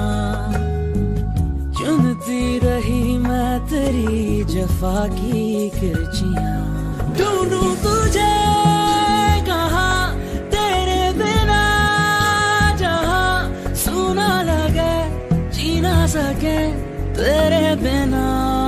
चुनती रही मैं तेरी जफा की किरचियां। ढूंढूं तुझे कहाँ तेरे बिना, जहाँ सुना लगे जी ना सके तेरे बिना।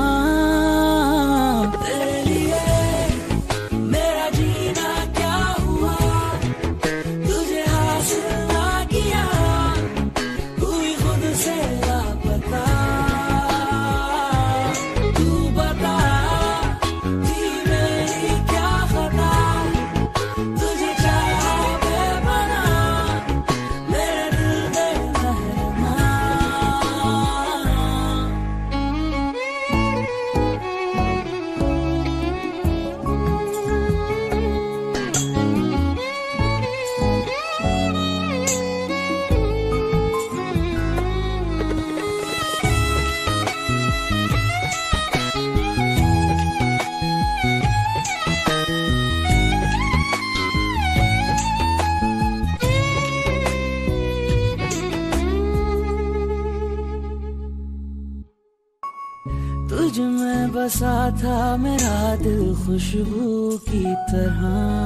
तेरे लिए मेरा जीना क्या हुआ, तुझे हासिल ना किया, हुई खुद से लापता। तुझ में बसा था मेरा दिल खुशबू की तरह,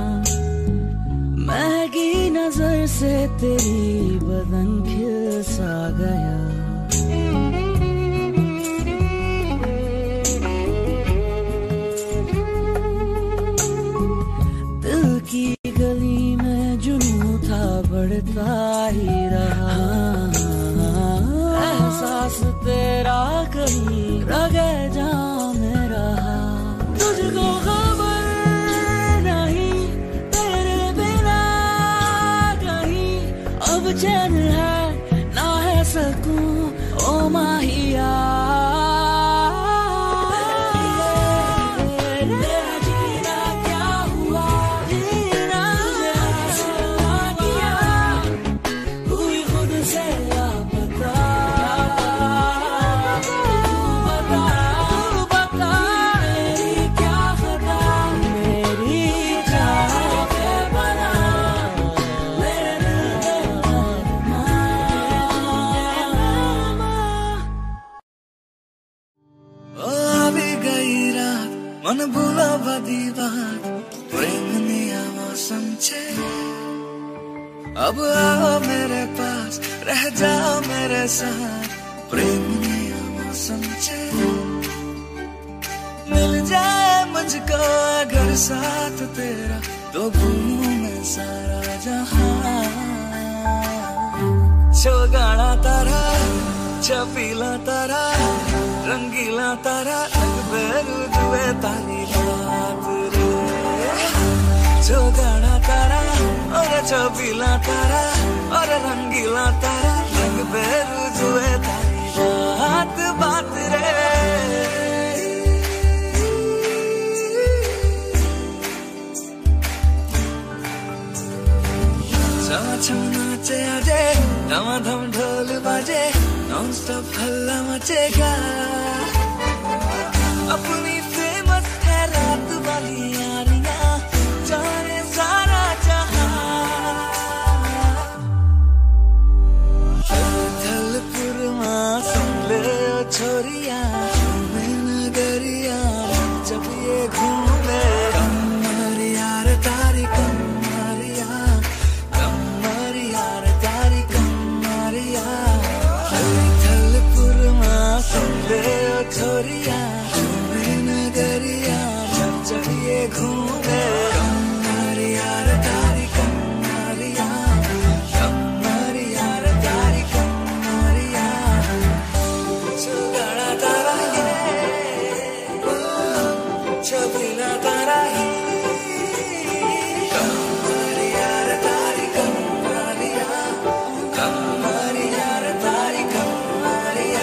महकी नजर से तेरी बदन खिल सा गया। दिल की गली में जुनून था बढ़ता ही रहा, एहसास तेरा कहीं रगे जा में रहा। तुझको खबर नहीं तेरे बिना कहीं अब चैन है ना है सकूं ओ माहिया। मन भूला बदी बात प्रेमनी मौसम छे, अब आओ मेरे पास रह जाओ मेरे साथ प्रेमनी मौसम छे। मिल जाए मुझको अगर साथ तेरा तो भूलूं मैं सारा जहां। छोगाना तारा छपीला तारा रंगीला तारा रुजवे तारी बात रे। छोगाना तारा और छपीला तारा अरे रंगीला तारा रंग बेरू जुए तारी बात बात रे छम नाचे आजे धमाधम ढोल बाजे नॉन स्टॉप हल्ला मचेगा अपनी फेमस है रात वाली यारियां जाने सारा जहां थलपुरमा सुन ले ओ छोरिया मैं नगरिया जब ये घूमे कमर यार तारी कमरिया कमर यार तारी कमरिया थलपुरमा सुन ले ओ छोरिया मैं नगरिया जब ये घूमे कमर यार तारी कमरिया कमर यार तारी कमरिया छुगाड़ा तारा ये छबिना तारा ही कमर यार तारी कमरिया कमर यार तारी कमरिया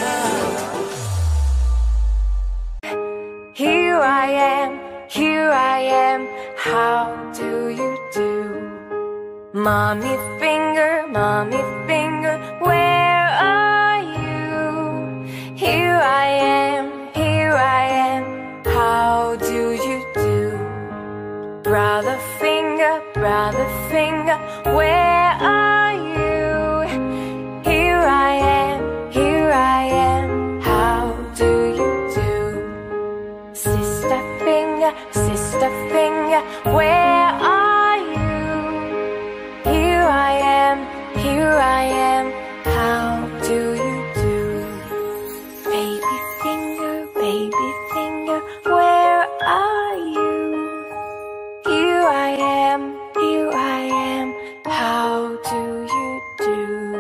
Here I am, how do you do? Mommy finger, where are you? Here I am, how do you do? Brother finger, where are you? Here I am, how do you do? Sister finger, where are you? Here I am, how do you do? Baby finger, where are you? Here I am, how do you do?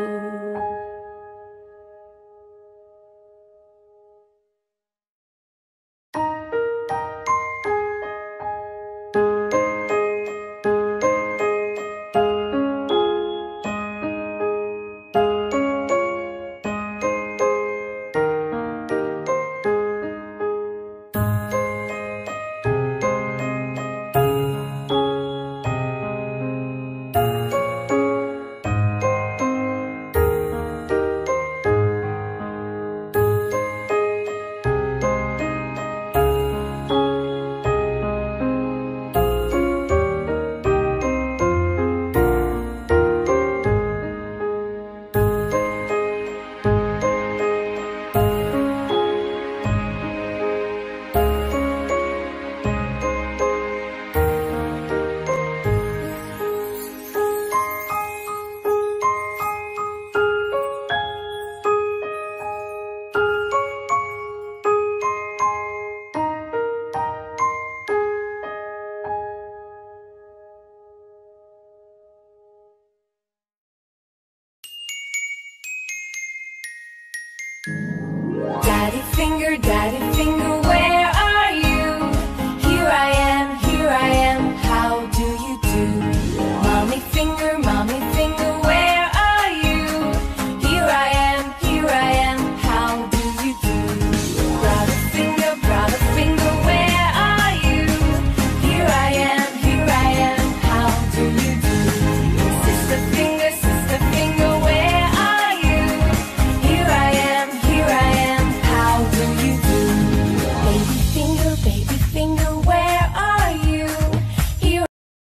Daddy finger, where are you? Here I am, how do you do? Mommy finger, where are you? Here I am, how do you do? Brother finger, where are you? Here I am, how do you do? Sister finger, where are you? Here I am, how do you do? Baby finger, where are you? Here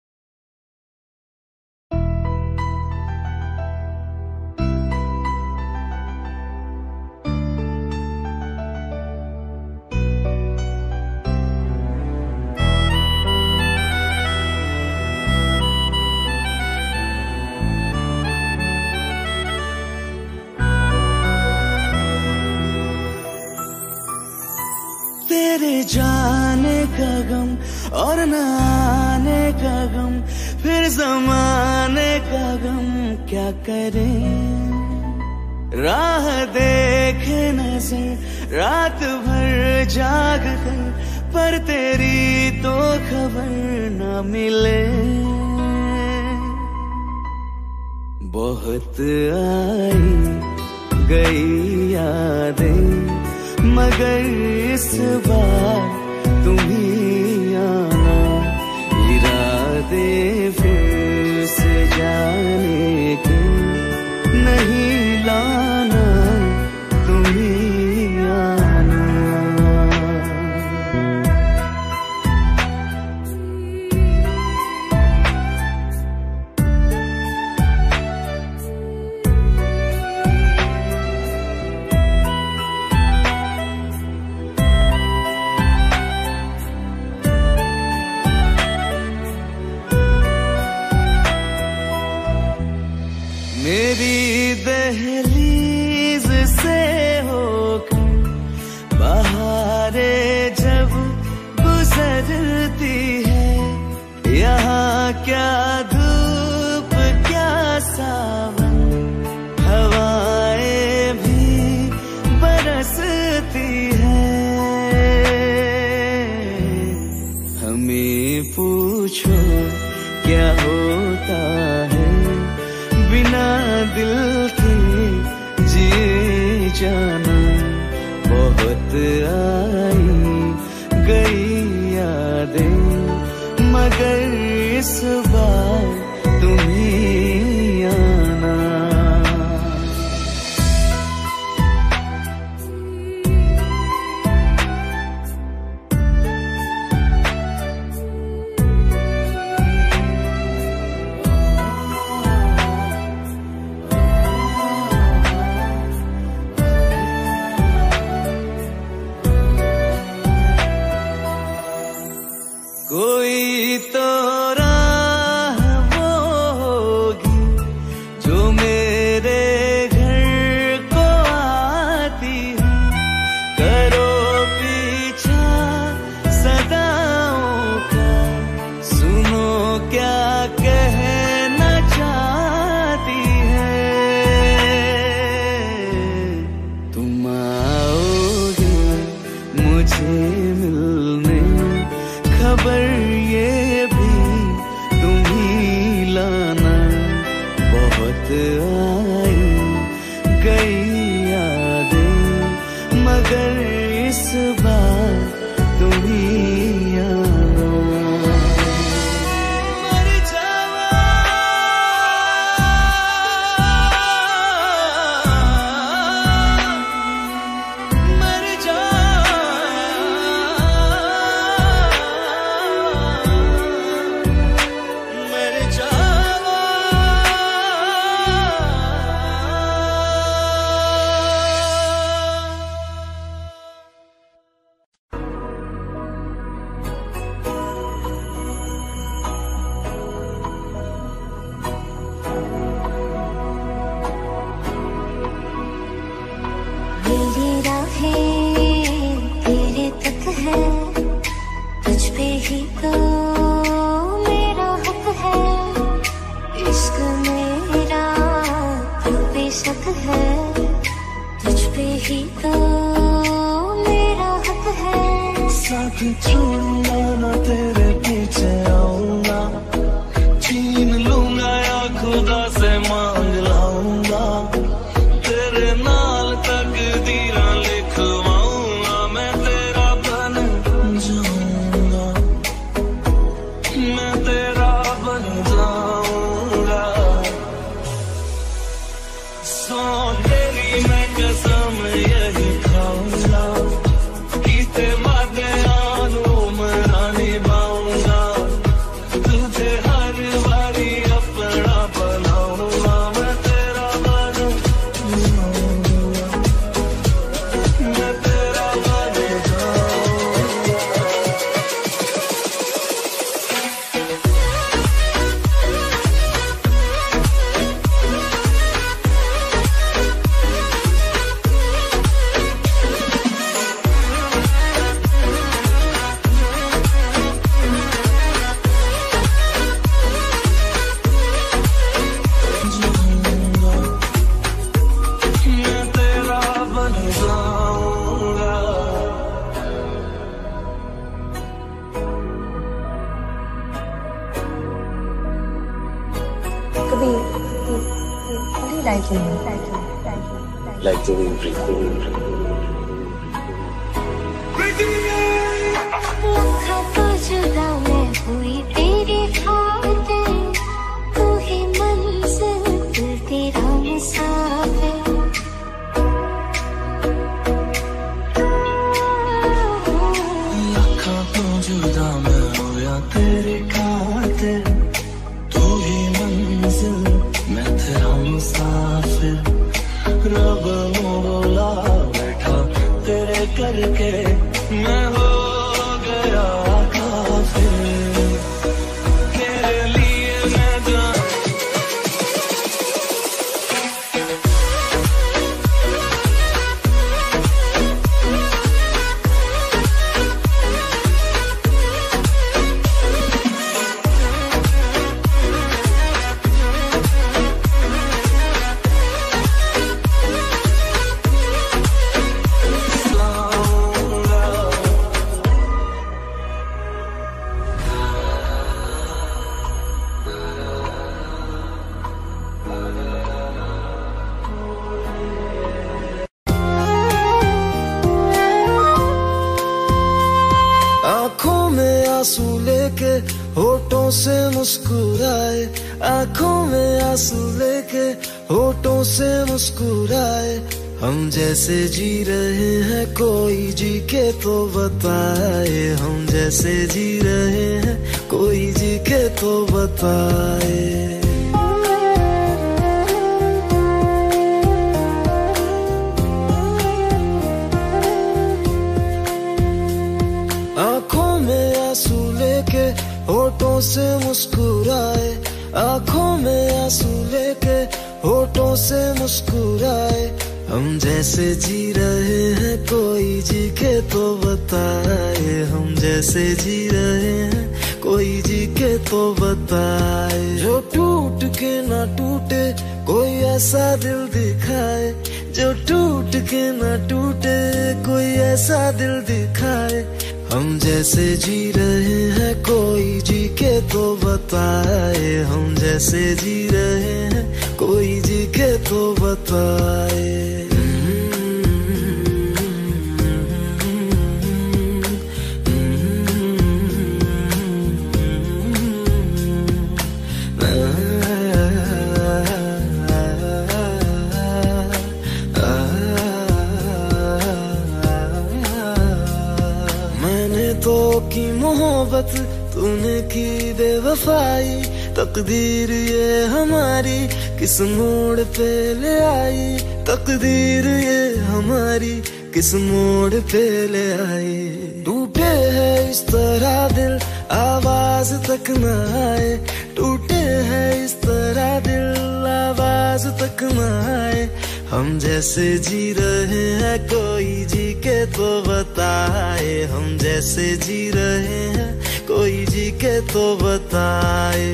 तेरे जाने का गम और न आने का गम, फिर ज़माने का गम क्या करें। राह देखे नजर रात भर जाग कर, पर तेरी तो खबर न मिले। बहुत आई गई यादें, मगर इस बार तुम ही आना। इरादे फिर से जाने के नहीं लाना, तुम ही आना। मेरी दहलीज से होकर बहारें जब गुजरती है, यहाँ क्या धूप क्या सावन, हवाएं भी बरसती है। हमें पूछो क्या होता है बिना दिल के जिए जाना। बहुत आई गई यादें, मगर इस बार तुम ही आना। कोई तो राह वो होगी जो मेरे घर को आती है। करो पीछा सदाओं का, सुनो क्या कहना चाहती है। तुम आओगे मुझे मिलने, खबर ये भी तुम ही लाना। बहुत आई गई यादें, मगर इस बार तुम ही आना। मर जावा, मर जावा, मर जावा। मेरी राहें तेरे तक है, तुझ पे ही तो मेरा हक है। इश्क मेरा तू बेशक है, तुझ पे ही तो मेरा हक है। साथ छोड़ूंगा ना तेरे पीछे आऊंगा, छीन लूंगा या खुदा से मांग लाऊंगा। तेरे नाल तकदीरां लिखवाऊंगा, मैं तेरा बन जाऊंगा, मैं तेरा बन जाऊंगा। सौ तेरी मैं कसम यही खाऊंगा, कीते वादे आनू मर Like Jovin Breed. तो जुदा मैं हुई तेरी खातिर, तू ही मंजिल दिल तेरा मुसाफिर। लाखों तो जुदा मैं हुआ तेरी खातिर, तू ही मंजिल मैं तेरा मुसाफिर। रब बोला बैठा तेरे करके मैं हो गया काफिर, तेरे लिए मैं जान। आँखों में आंसू लेके होठों से मुस्कुराए, आँखों में आंसू लेके होठों से मुस्कुराए। हम जैसे जी रहे हैं कोई जी के तो बताए, हम जैसे जी रहे हैं कोई जी के तो बताए। आँखों में आंसू लेके होठों से मुस्कुराए, आँखों में आंसू लेके होठों से मुस्कुराए। हम जैसे जी रहे हैं कोई जी के तो बताए, हम जैसे जी रहे हैं कोई जी के तो बताए। जो टूट के ना टूटे कोई ऐसा दिल दिखाए, जो टूट के ना टूटे कोई ऐसा दिल दिखाए। हम जैसे जी रहे हैं कोई जी के तो बताए, हम जैसे जी रहे हैं कोई जी के तो बताए। तो की मोहब्बत तूने की बेवफाई, तकदीर ये हमारी किस मोड़ पे ले आई, तकदीर ये हमारी किस मोड़ पे ले आई। टूटे है इस तरह दिल आवाज तक न आए, टूटे है इस तरह दिल आवाज तक न आए। हम जैसे जी रहे हैं कोई जी के तो बताए, हम जैसे जी रहे हैं कोई जी के तो बताए।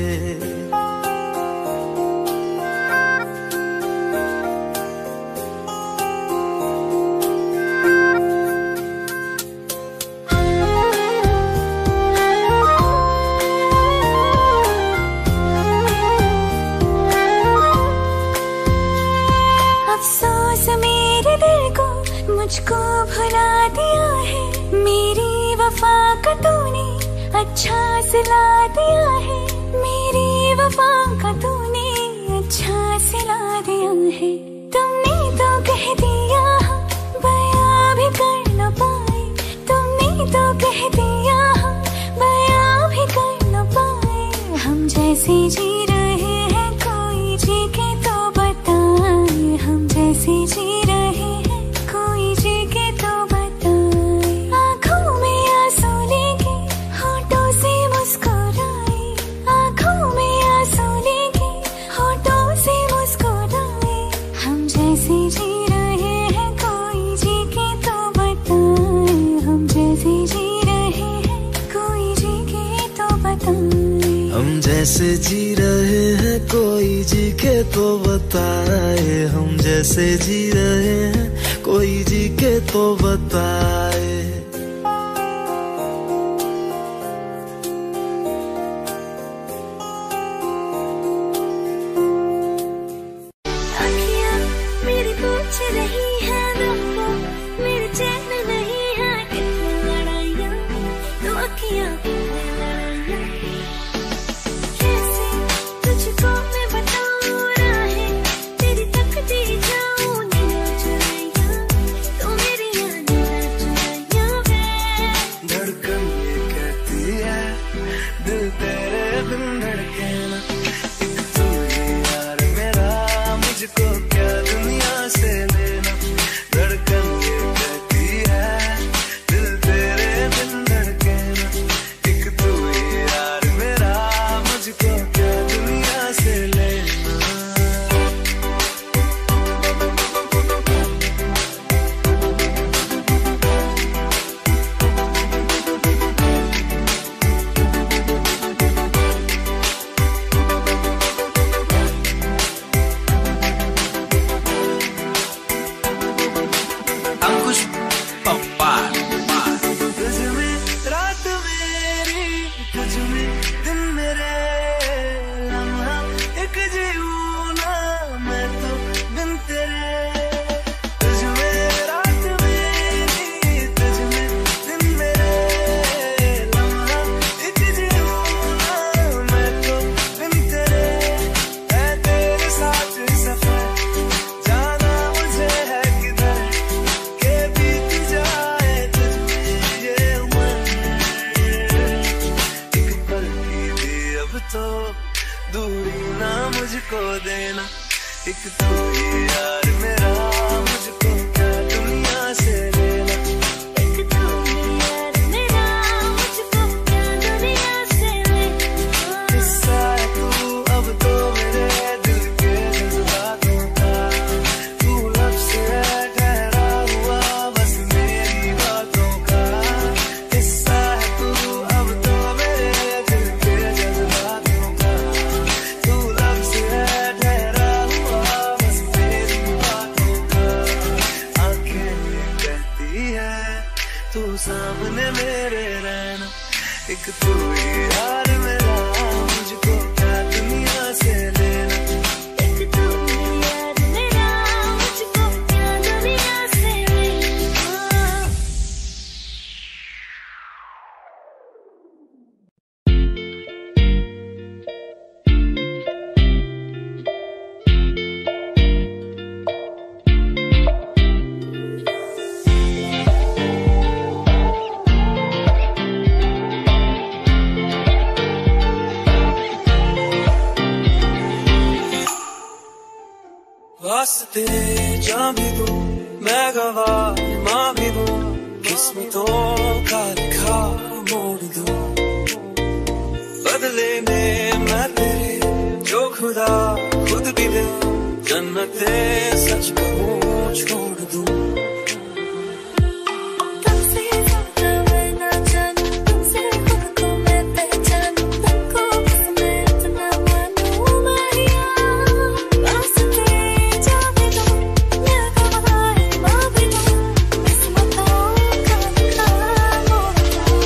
अफसोस मेरे दिल को मुझको भुला दिया है, मेरी वफा का तूने अच्छा सिला दिया है, मेरी वफा का तूने अच्छा सिला दिया है। तुमने तो कह दिया बयां भी कर न पाए, तुमने तो कह दिया बयां भी कर न पाए। हम जैसे जी रहे हैं कोई जी के तो बताए, हम जैसे जी रहे हैं कोई जी के तो बताए। आँखों में आंसू लेके होठों से मुस्कुराए, आँखों में आंसू लेके होठों से मुस्कुराए। हम जैसे जी रहे हैं कोई जी के तो बताए, हम जैसे जी रहे हैं कोई जी के तो बताए। हम जैसे जी रहे हैं कोई जी के तो बताए, हम जैसे जी रहे हैं कोई जी के तो बताए। अखियाँ एक तू ही यार मेरा, मुझको क्या दुनिया से लेना। एक तू ही यार मेरा, मुझको क्या दुनिया से लेना। हिस्सा है तू अब तो मेरे दिल के जज्बातों का, तू लफ्ज़ है ठहरा हुआ बस मेरी बातों का। हिस्सा है तू अब तो मेरे दिल के जज्बातों का, तू लफ्ज़ है ठहरा हुआ बस मेरी बातों का। आंखें कहती है तू सामने मेरे रहना, एक तू ही यार मेरा, मुझको क्या दुनिया से लेना। एक तू ही यार मेरा, मुझको क्या दुनिया से लेना। वास्ते जा भी दूं मैं गवाह माँ भी दूं, किस्मतों का लिखा मोड़ दूं। बदले में मैं तेरे जो खुदा खुद भी दे, जन्नते सच कहूँ छोड़ दूं। तुमसे ज्यादा मैं ना जानूं, तुमसे खुद को मैं पहचानूं, तुमको बस मैं इतना मानूं माहिया। वास्ते जा भी दूं मैं गवाह माँ भी दूं, किस्मतों का लिखा मोड़ दूं।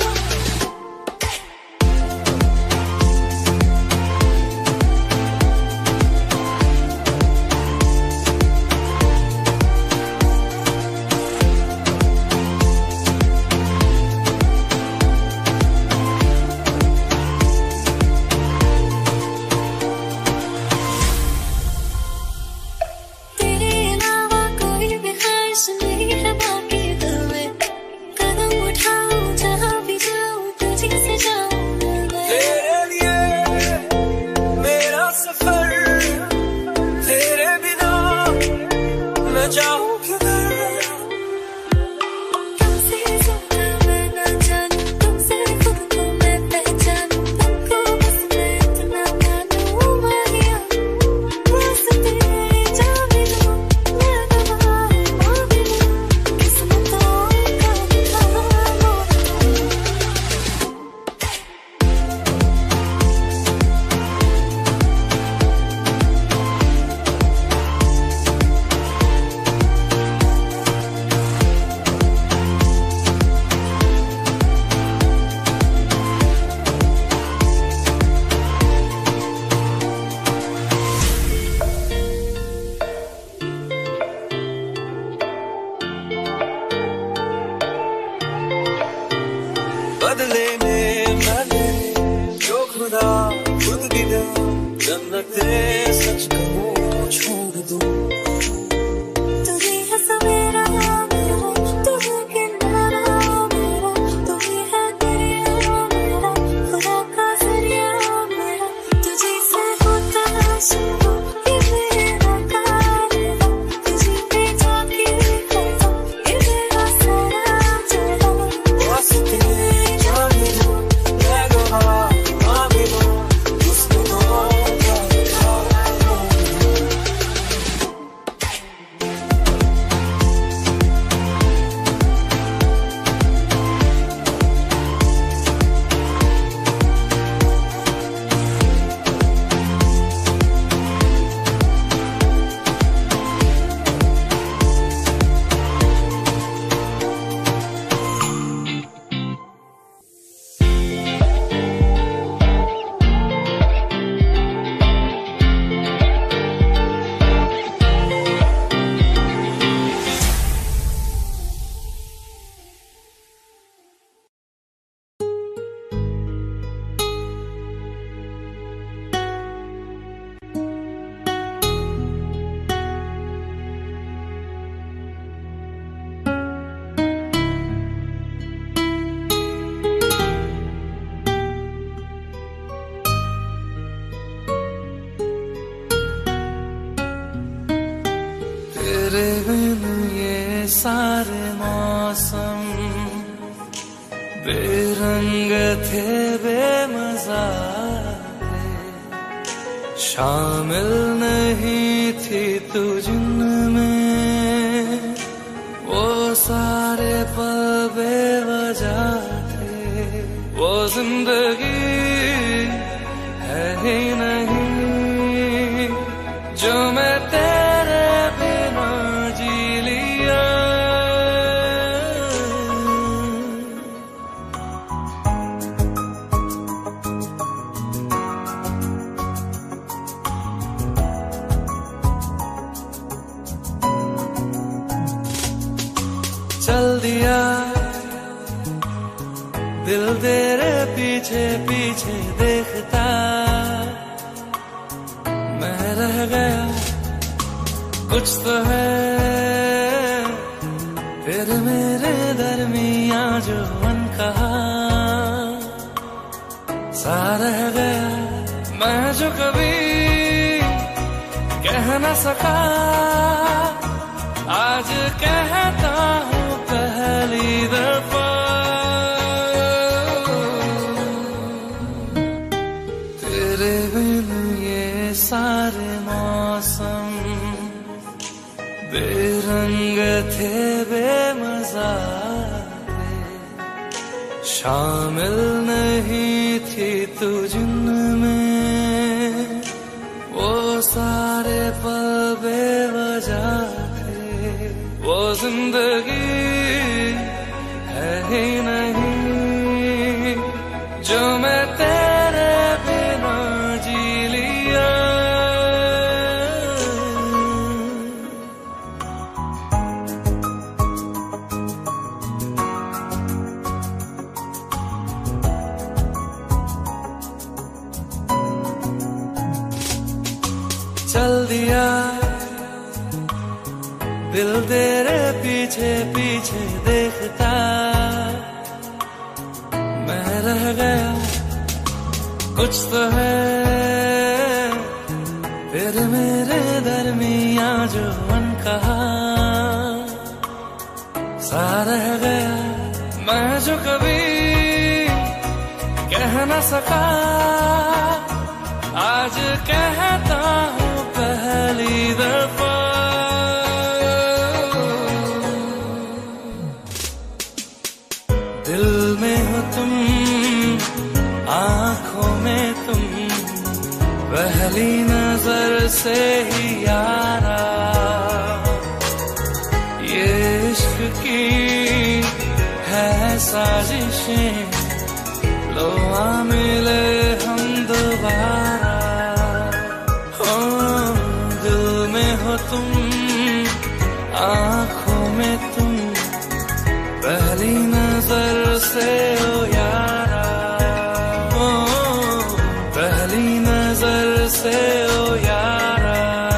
तेरे अलावा कोई भी ख्वाहिश नहीं है बाकी दिल में, कदम उठाऊं जहाँ भी जाऊं तुझी से जाऊं मैं। तेरे लिए मेरा सफर, तेरे बिना मैं जाऊं किधर। तुमसे ज्यादा मैं ना जानूं, तुमसे खुद को मैं पहचानूं, तुमको बस मैं इतना मानूं माहिया। वास्ते जा भी दूं मैं गवाह माँ भी दूं, किस्मतों का लिखा मोड़ दूं। बदले में मैं तेरे जो खुदा खुद भी दे, जन्नते सच कहूँ छोड़ दूं। तू ही है सवेरा मेरा, तू है किनारा मेरा, तू ही है दरिया मेरा, खुदा का जरिया मेरा। तुझी से होता है शुरू ये मेरा कारवां, तुझी पे जाके करता ये मेरा सारा जहां। वास्ते जा भी दूं मैं गवाह माँ भी दूं, किस्मतों का लिखा मौसम बेरंग थे बेमजा थे, शामिल नहीं थी तू जिनमें, वो सारे पल बेवजह थे। वो जिंदगी है ही नहीं जो मैं तेरे बिना जी लिया। चल दिया दिल तेरे पीछे पीछे देखता, मैं रह गया कुछ तो है फिर मेरे दरमियां जो अनकहा सा रह गया। मैं जो कभी कह न सका आज कहता हूँ पहली दफा। तेरे बिन ये सारे मौसम बेरंग थे बेमजा थे, शामिल नहीं थी तू जिनमें, वो सारे पल बेवजह थे। वो जिंदगी है ही नहीं जो मैं तेरे बिना जी लिया। चल दिया दिल तेरे पीछे पीछे देखता, मैं रह गया कुछ तो है फिर मेरे दरमियां जो अनकहा सा रह गया। मैं जो कभी कह न सका आज कहता हूँ पहली दफा। दिल में हो तुम आँखों में तुम, पहली नजर से ही यारा ये इश्क की है साजिशें, लो आ मिले हम दोबारा। हो दिल में हो तुम आँखों में तुम, पहली नजर से ओ यारा, ओ पहली नजर से ओ यारा।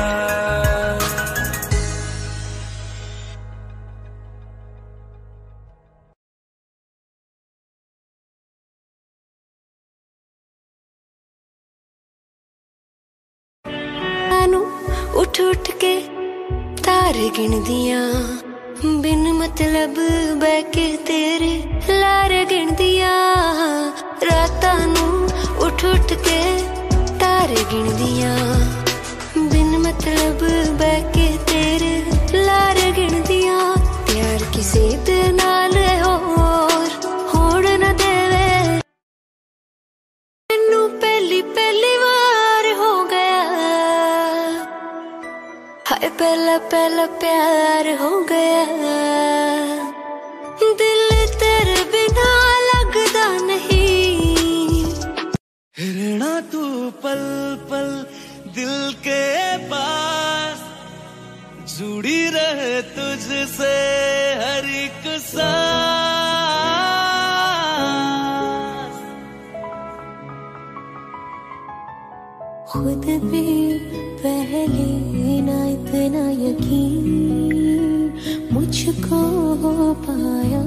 उठ उठ के तारे गिन दिया, बिन मतलब बह के तेरे लारे गिन दिया। रातां नू उठ उठ के तारे गिन दिया, बिन मतलब बह के तेरे लारे गिन दिया। प्यार किसी दे नाल होर होड़ न देवे, मैनू पहली पहली बार हो गया, हाय पहला पहला प्यार हो गया। दिल तेरे बिना लगदा नहीं, रहना तू पल पल दिल के पास, जुड़ी रहे तुझसे हर एक सांस। खुद भी पहले ना इतना यकीन मुझको हो पाया,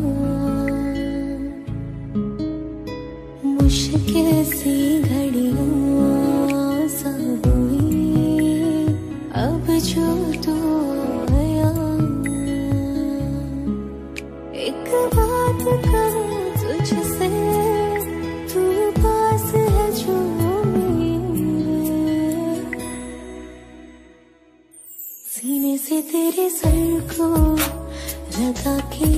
मुश्किल सी घड़ियां सा हुई अब जो तो आया। एक तुझसे, तू पास है जो मेरे, सीने से तेरे सर को लगा के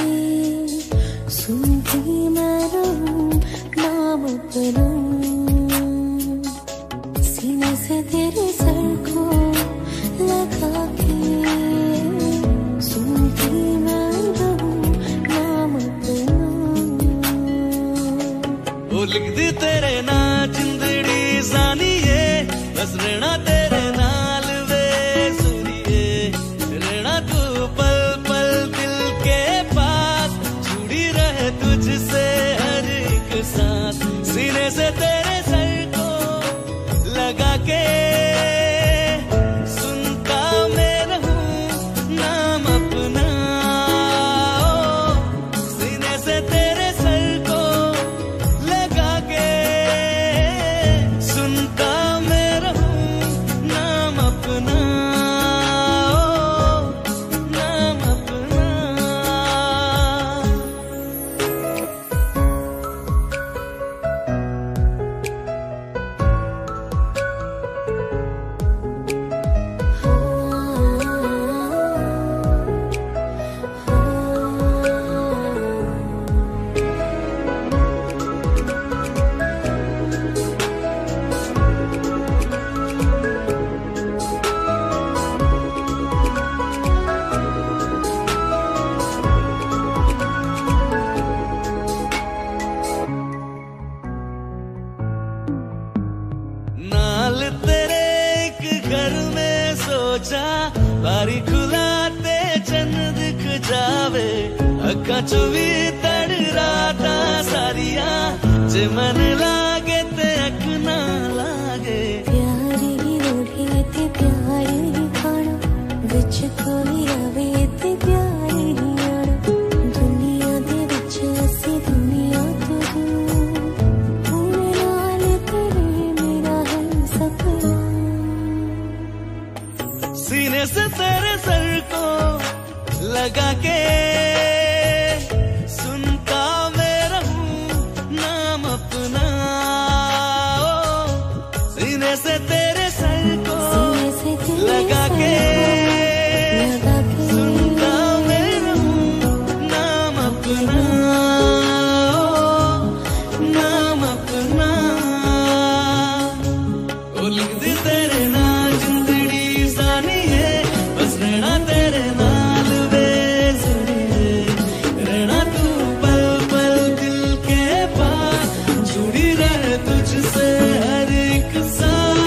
सुनती मैं रहूं नाम अपना, सीने से तेरे सर को लगा के सुनती मैं रहूं नाम अपना। वो लिख दी तेरे ना जिंदड़ी सानिए, बस रहना तेरे नाल वे सुनिए, रहना तू पल पल दिल के पास, जुड़ी रहे तुझसे हर एक सांस, सीने से तेरे सर को लगा के सुनता मैं रहूं नाम अपना, सीने से तेरे सर को लगा के सुनता मैं रहूं नाम अपना, नाम अपना। नाल तेरे एक घर में सोचा, बारी खुलाते चन्न दिख जावे, अक्का चुवी तड़ राता सारिया, जे मन लागे ते अख ना लागे, प्यार ही रोढ़े ते प्यार ही खाना, विच कोई आवे ते प्यार ही आना, दुनिया दे विच असी दुनिया तो दूर, हुण नाल तेरे मेरा है सपना, सीने से तेरे सर को लगा के सुनता मैं रहूं नाम अपना, सीने से तेरे सर को सीने से तेरे लगा के लगा के सुनता मैं रहूं नाम अपना, नाम अपना। ओ लिख दी तेरे ना जिंदड़ी सानिए, बस रहना तेरे नाल वे सुनिए, रहना तू पल पल दिल के पास, जुड़ी रहे तुझसे हर एक सांस।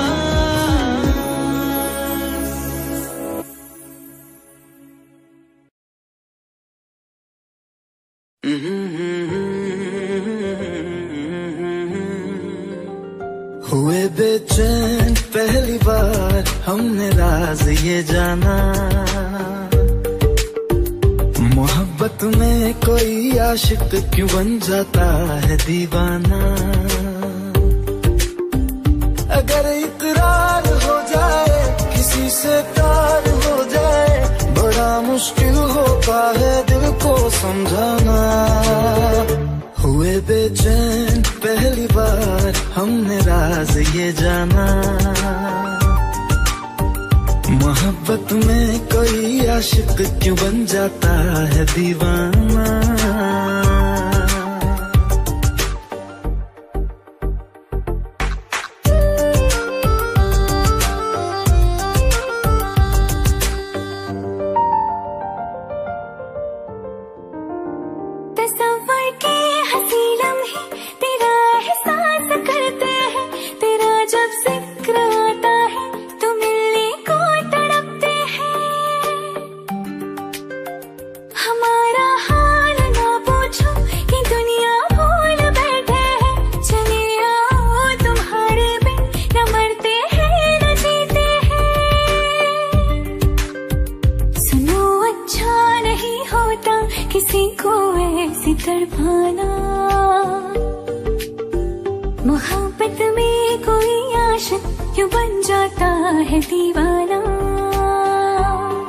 हुए बेचैन पहली बार हमने राज ये जाना, मोहब्बत में कोई आशिक क्यों बन जाता है दीवाना, अगर इकरार हो जाए किसी से प्यार हो जाए, बड़ा मुश्किल होता है दिल को समझाना। हुए बेचैन पहली बार हमने राज ये जाना, मोहब्बत में कोई आशिक क्यों बन जाता है दीवाना। तस्वर के हंसी लम्हे तेरा एहसास करते हैं, तेरा जब जिक्र आता है तो मिलने को तड़पते हैं, हमारा हाल ना पूछो कि दुनिया भूल बैठे हैं, चले आओ तुम्हारे बिन न मरते हैं न जीते हैं, सुनो अच्छा नहीं होता किसी को ऐसी तड़पाना, मोहब्बत में कोई आशिक क्यों बन जाता है दीवाना,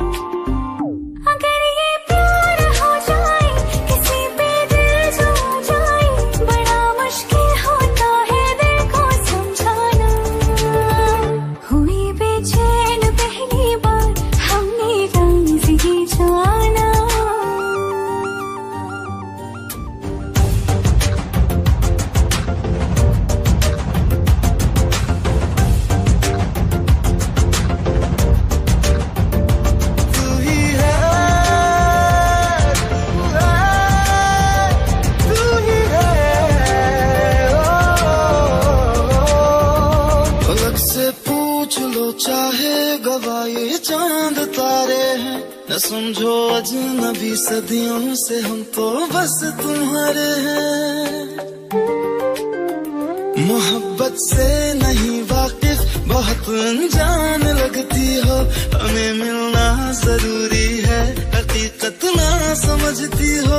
अगर ये प्यार हो जाए किसी पे दिल जो चांद तारे हैं, न समझो अजनबी सदियों से हम तो बस तुम्हारे हैं। मोहब्बत से नहीं वाकिफ बहुत अनजान लगती हो, हमें मिलना जरूरी है हकीकत ना समझती हो।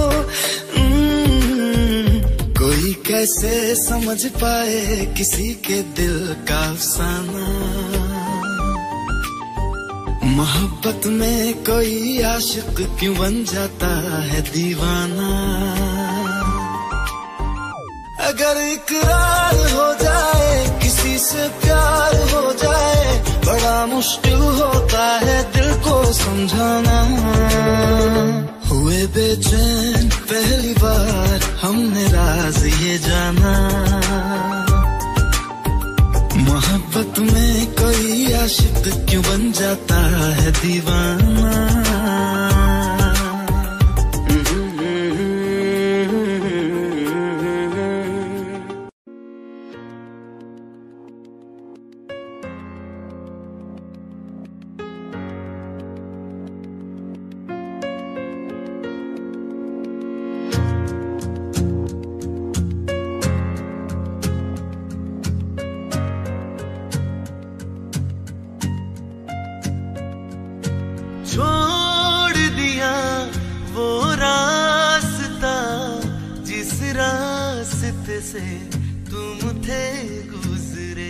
कोई कैसे समझ पाए किसी के दिल का अफसाना, मोहब्बत में कोई आशिक क्यों बन जाता है दीवाना। अगर इकरार हो जाए किसी से प्यार हो जाए, बड़ा मुश्किल होता है दिल को समझाना। हुए बेचैन पहली बार हमने राज ये जाना, मोहब्बत में कोई आशिक क्यों बन जाता है दीवाना। छोड़ दिया वो रास्ता जिस रास्ते से तुम थे गुजरे,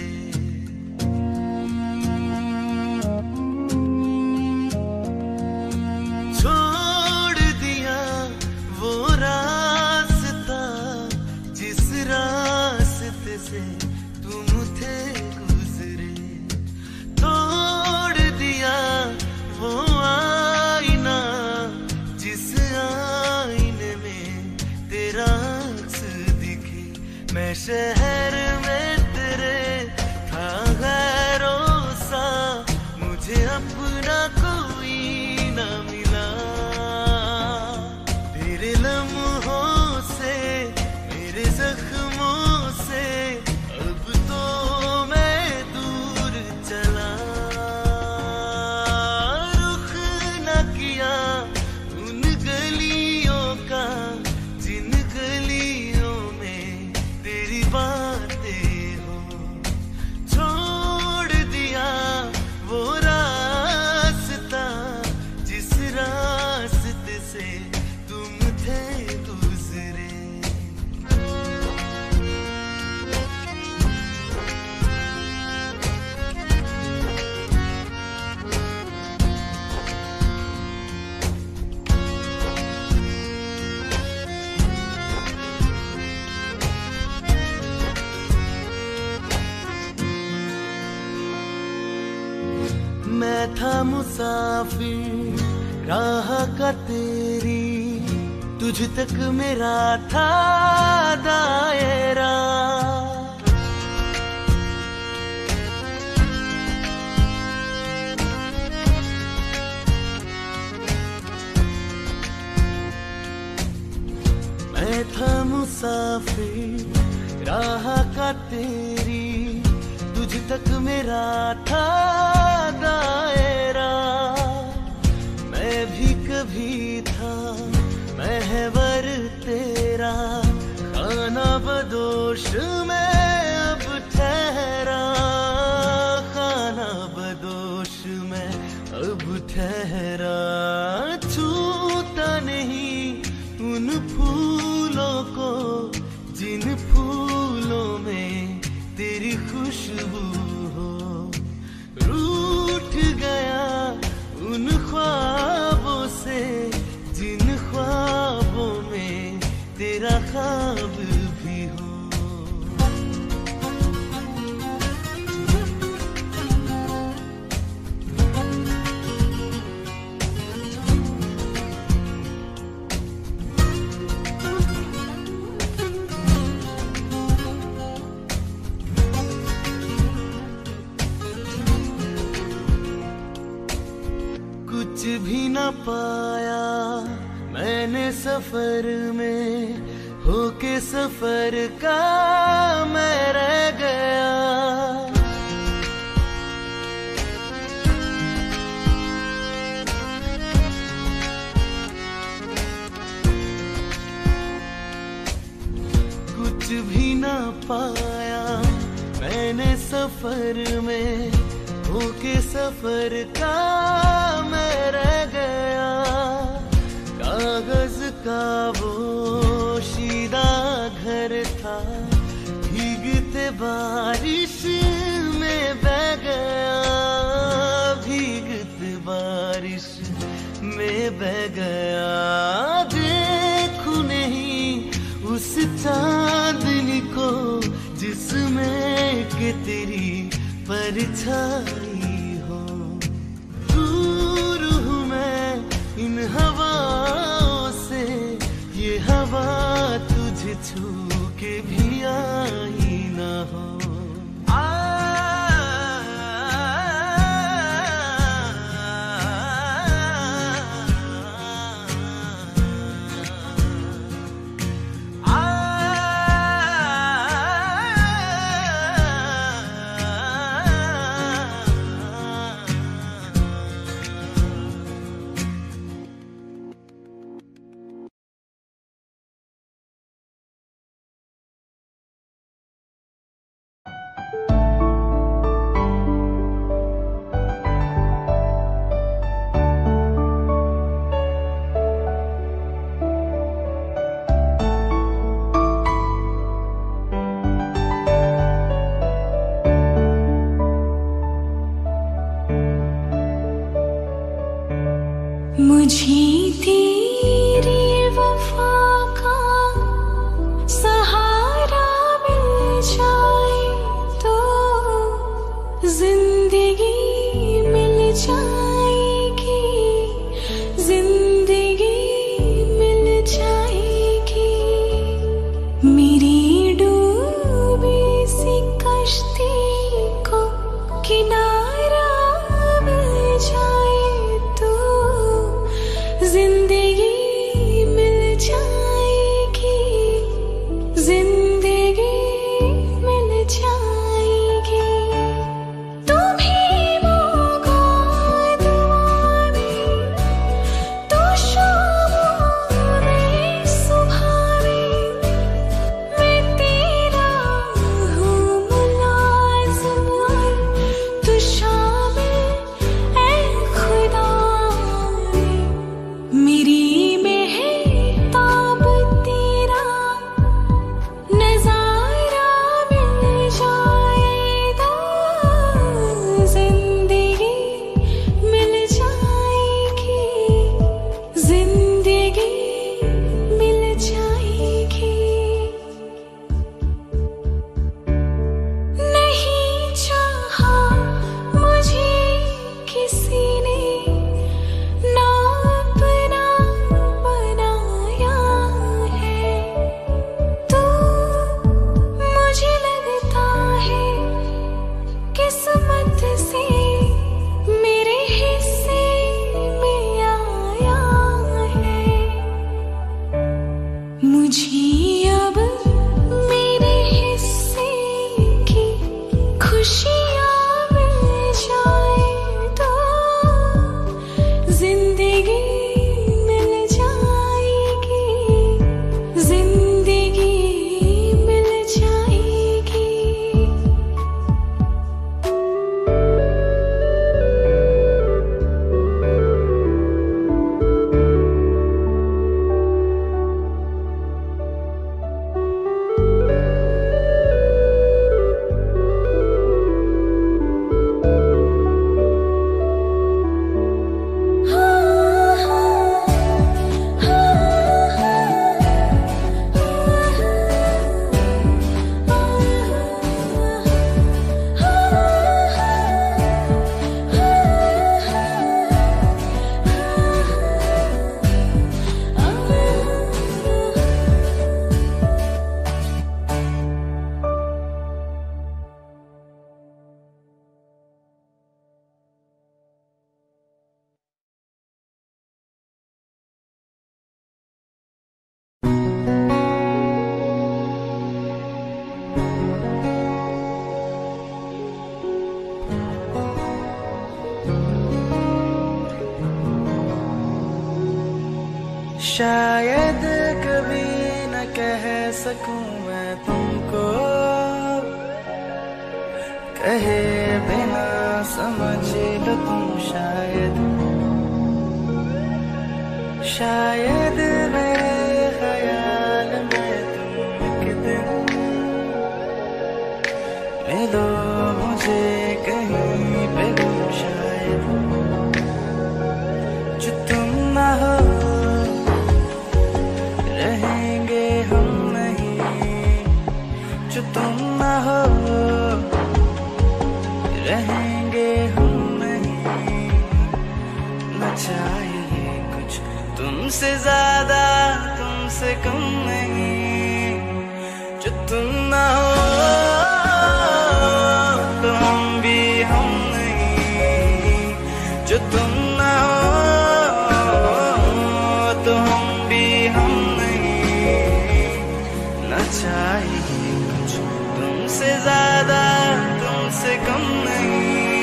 छोड़ दिया वो रास्ता जिस रास्ते से तुम थे गुजरे, तोड़ दिया वो आईना जिस आईने में तेरा अक्स दिखे। मैं शहर में तेरे था गैरों सा, मुझे अपना कोई ना मिला। तेरे लम्हों से मेरे जख्मों से अब तो मैं दूर चला। उन गलियों का जिन गलियों में तेरी बातें हो, छोड़ दिया वो रास्ता जिस रास्ते से तुम थे गुजरे। मैं था मुसाफिर राह का तेरी, तुझ तक मेरा था दायरा। मैं था मुसाफिर राह का तेरी, तुझ तक मेरा था दायरा। मैं भी कभी था महवर तेरा, खाना बदोश में अब ठहरा, खाना बदोश में अब ठहरा। छूता नहीं उन फूलों को जिन फूलों में तेरी खुशबू हो, रूठ गया उन ख्वाबों से जिन ख्वाबों में तेरा ख्वाब भी हो। कुछ भी न पाया मैंने सफर में, होके सफर का मैं रह गया। कुछ भी ना पाया मैंने सफर में, होके सफर का मैं रह गया। कागज का वो शीदा घर था, भीगते बारिश में बह गया, भीगते बारिश में बह गया। देखूं नहीं उस चांदनी को जिसमें कि तेरी परछाई हो। दूर हूँ मैं इन हवाओं से, ये हवा तुझे छू के भी आई ना हो। मुझे तेरी वफा का सहारा मिल जाए तो जिंदगी मिल जाएगी, जिंदगी मिल जाएगी। मेरी डूबी सी कश्ती को किनारा मिल जाए तो जिंदगी मिल जाएगी, जिंदगी मिल जाएगी। तुम ही होगा दुआ में, तो शाम में सुबह में मैं तेरा हूँ मुलाज़िम, तो शामिल ऐ खुदा मेरी मेहताब तेरा नजारा मिल जाए तो जिंदगी मिल जाएगी, जिंदगी मिल जाएगी। नहीं चाहा मुझे किसी ने ना अपना बनाया है, तो मुझे लगता है किस्मत से मेरे हिस्से में आया है। मुझे अब मेरे हिस्से की खुशियाँ मिल जाए तो जिंदगी मिल जाएगी, जिंदगी मिल जाएगी। शायद कभी न कह सकूं मैं तुमको, कहे बिना समझ लो तुम शायद, शायद मेरे ख्याल में तुम एक दिन मिलो मुझे कहीं पे तुम शायद, जो तुम ना हो रहेंगे हम नहीं, जो तुम ना हो रहेंगे हम नहीं, न चाहिए कुछ तुमसे ज्यादा तुमसे कम नहीं, जो तुम ना हो तो हम भी हम नहीं, जो तुम ना हो तो हम भी हम नहीं, न चाहिए कुछ तुमसे ज्यादा तुमसे कम नहीं।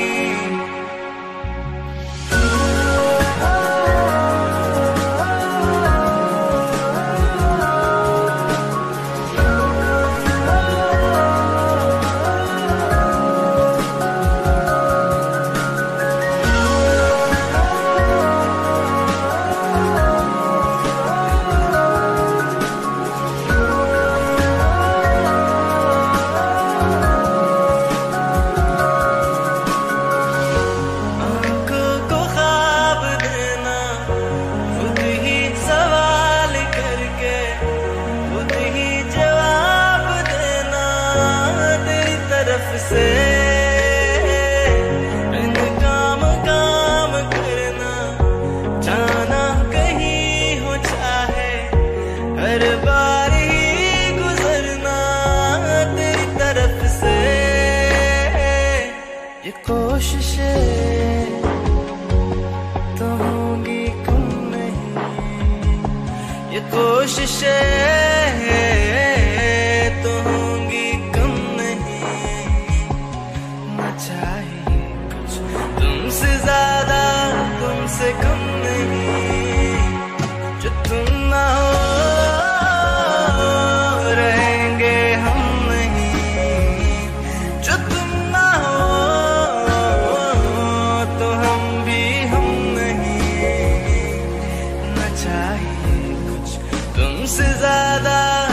से इन काम काम करना, जाना कहीं हो चाहे हर बार ही गुजरना तेरी तरफ से, ये कोशिशें तो होंगी कम नहीं, ये कोशिशें तो होंगी कम नहीं, न चाहिए कुछ तुमसे ज्यादा तुमसे कम नहीं, जो तुम ना हो रहेंगे हम नहीं, जो तुम ना हो तो हम भी हम नहीं, न चाहिए कुछ तुमसे ज्यादा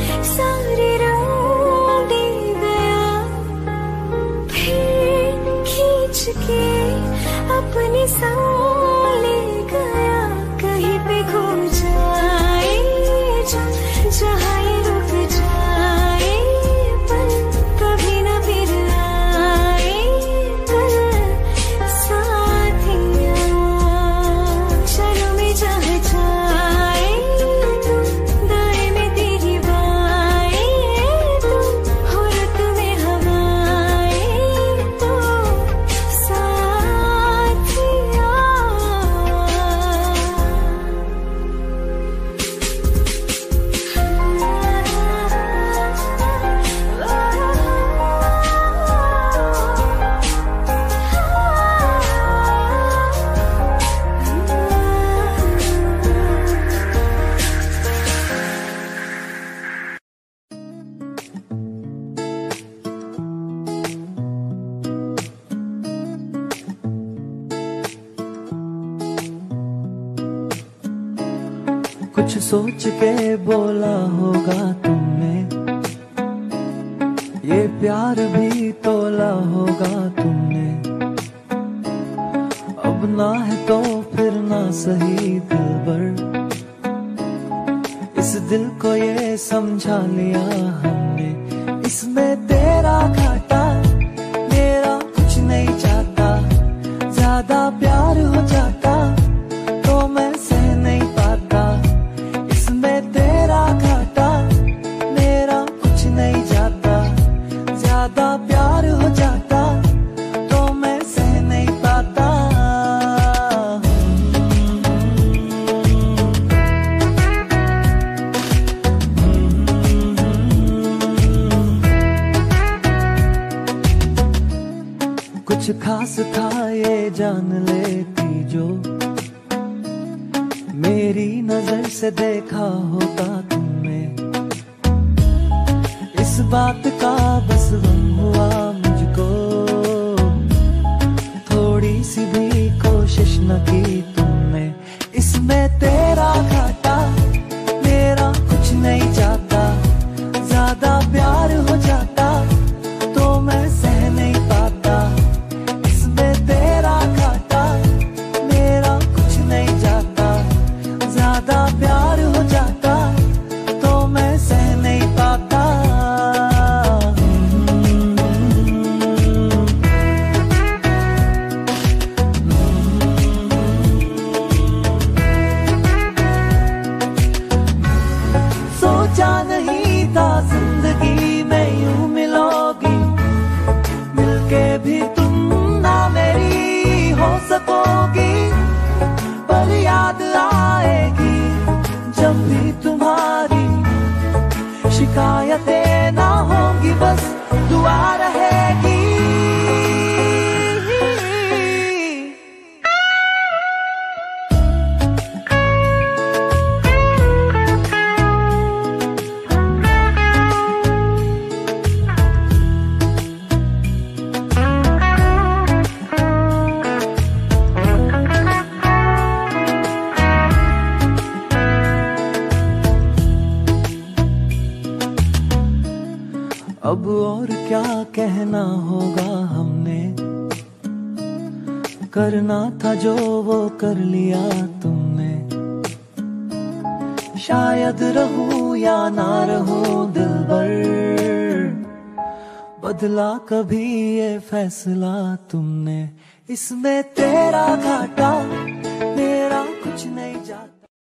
सारे रंग दे गया, फिर खींच के अपने संग ले गया। कहीं पे खो जाए जहाँ ये रुक जाए, पर कभी न फिर आए कल साथिया। चलो मैं जहाँ जाए तू, दाएं में तेरी बाएं तू, हो रुत में हवाएं तो साथिया। कुछ सोच के बोला होगा तुमने, ये प्यार भी तोला होगा तुमने। अब ना है तो फिर ना सही दिलबर, इस दिल को ये समझा लिया हमने। इसमें तेरा घाटा मेरा कुछ नहीं चाहता, ज्यादा प्यार हो जाता तो मैं सह नहीं पाता। इसमें तेरा घाटा मेरा कुछ नहीं जाता, ज्यादा प्यार हो जाता तो मैं सह नहीं पाता। कुछ खास था ये जान लेती जो, मेरी नजर से देखा होता तुमने। इस बात का बस गम हुआ मुझको, थोड़ी सी भी कोशिश न की तुमने। इसमें तेरा घाटा मेरा कुछ नहीं जाता, ज्यादा प्यार हो जाता तो मैं सह नहीं पाता। इसमें तेरा घाटा मेरा कुछ नहीं जाता, ज्यादा प्यार हो जाता तो मैं सह नहीं पाता। सोचा नहीं था जिंदगी में यूं मिलोगी, मिलके भी तुम ना मेरी हो सकोगी। पर याद आएगी जब भी तुम्हारी, शिकायतें ना होंगी बस दुआ रहेगी। अब और क्या कहना होगा हमने, करना था जो वो कर लिया तुमने। शायद रहूं या ना रहूं दिलबर, बदला कभी ये फैसला तुमने। इसमें तेरा घाटा मेरा कुछ नहीं जाता।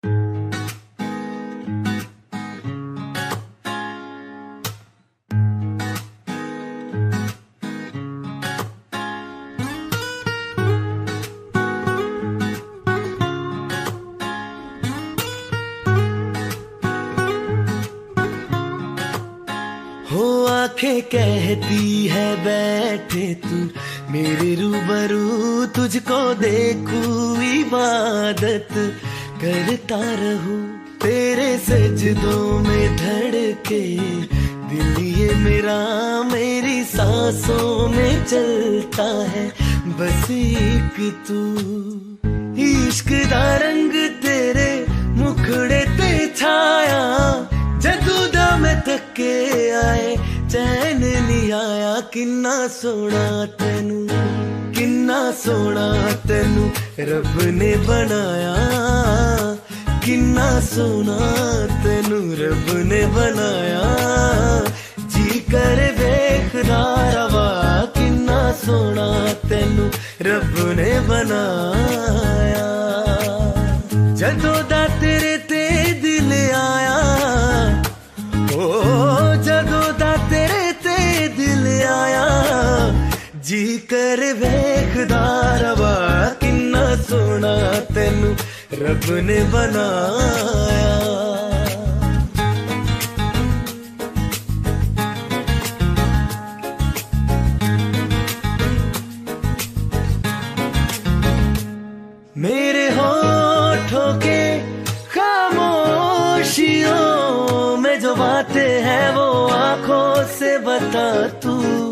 हो आंखें कहती है बैठे तू मेरे रूबरू, तुझको देखूं इबादत करता रहूं। तेरे सजदों में धड़के दिल ये मेरा, मेरी सांसों में चलता है बस एक तू। इश्क दा रंग तेरे मुखड़े ते छाया, जदू दा मैं थके आए चैन नहीं आया किन्ना सोना तेनू किन्ना सोना तेनू रब ने बनाया किन्ना सोना तेनू रब ने बनाया जी कर वेखदा रवा किन्ना सोना तेनू रब ने बनाया जदों दा तेरे ते दिल आया ओ जदों दा तेरे ते दिल आया जी कर वेखदा रवा किन्ना सोना तेनू रब ने बनाया मेरे होठों के खामोशियों में जो बातें हैं वो आंखों से बता तू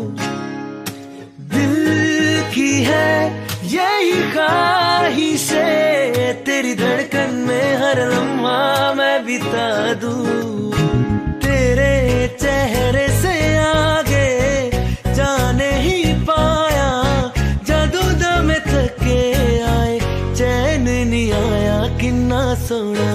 दिल की है यही ख्वाहिशें तेरी धड़कन में हर लम्हा मैं बिता दूं तेरे चेहरे से आगे जाने ही पाया जादू दम थके आए चैन नहीं आया किन्ना सोना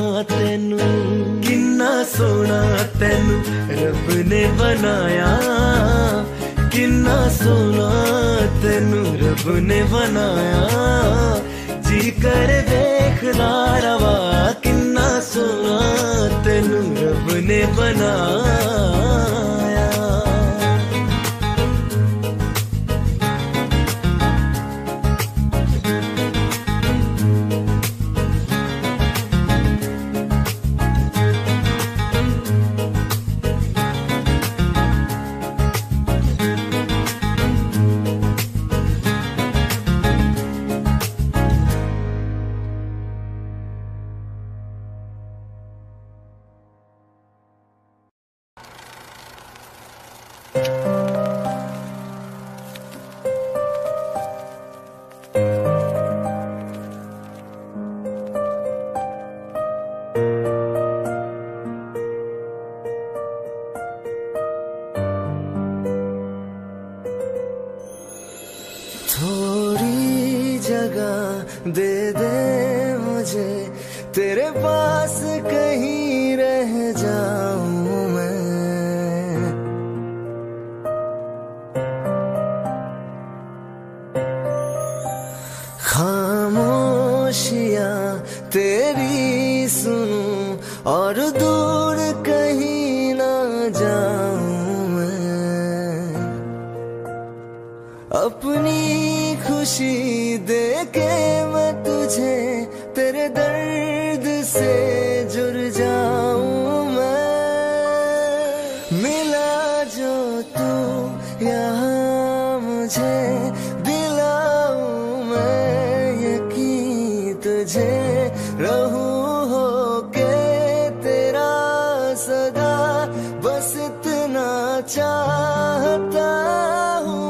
तेनू रब ने बनाया किन्ना सोना तेनू रब ने बनाया जी कर वेखदा रवा किन्ना सोना तेनू रब ने बनाया थोड़ी जगह दे दे मुझे तेरे पास कहीं रह जाऊं मैं खामोशियां तेरी सुनूं और दूर कहीं ना जाऊं मैं अपनी खुशी दे के मैं तुझे तेरे दर्द से जुड़ जाऊं मैं मिला जो तू यहाँ मुझे दिलाऊं मैं यकीन तुझे रहूं होके तेरा सदा बस इतना चाहता हूँ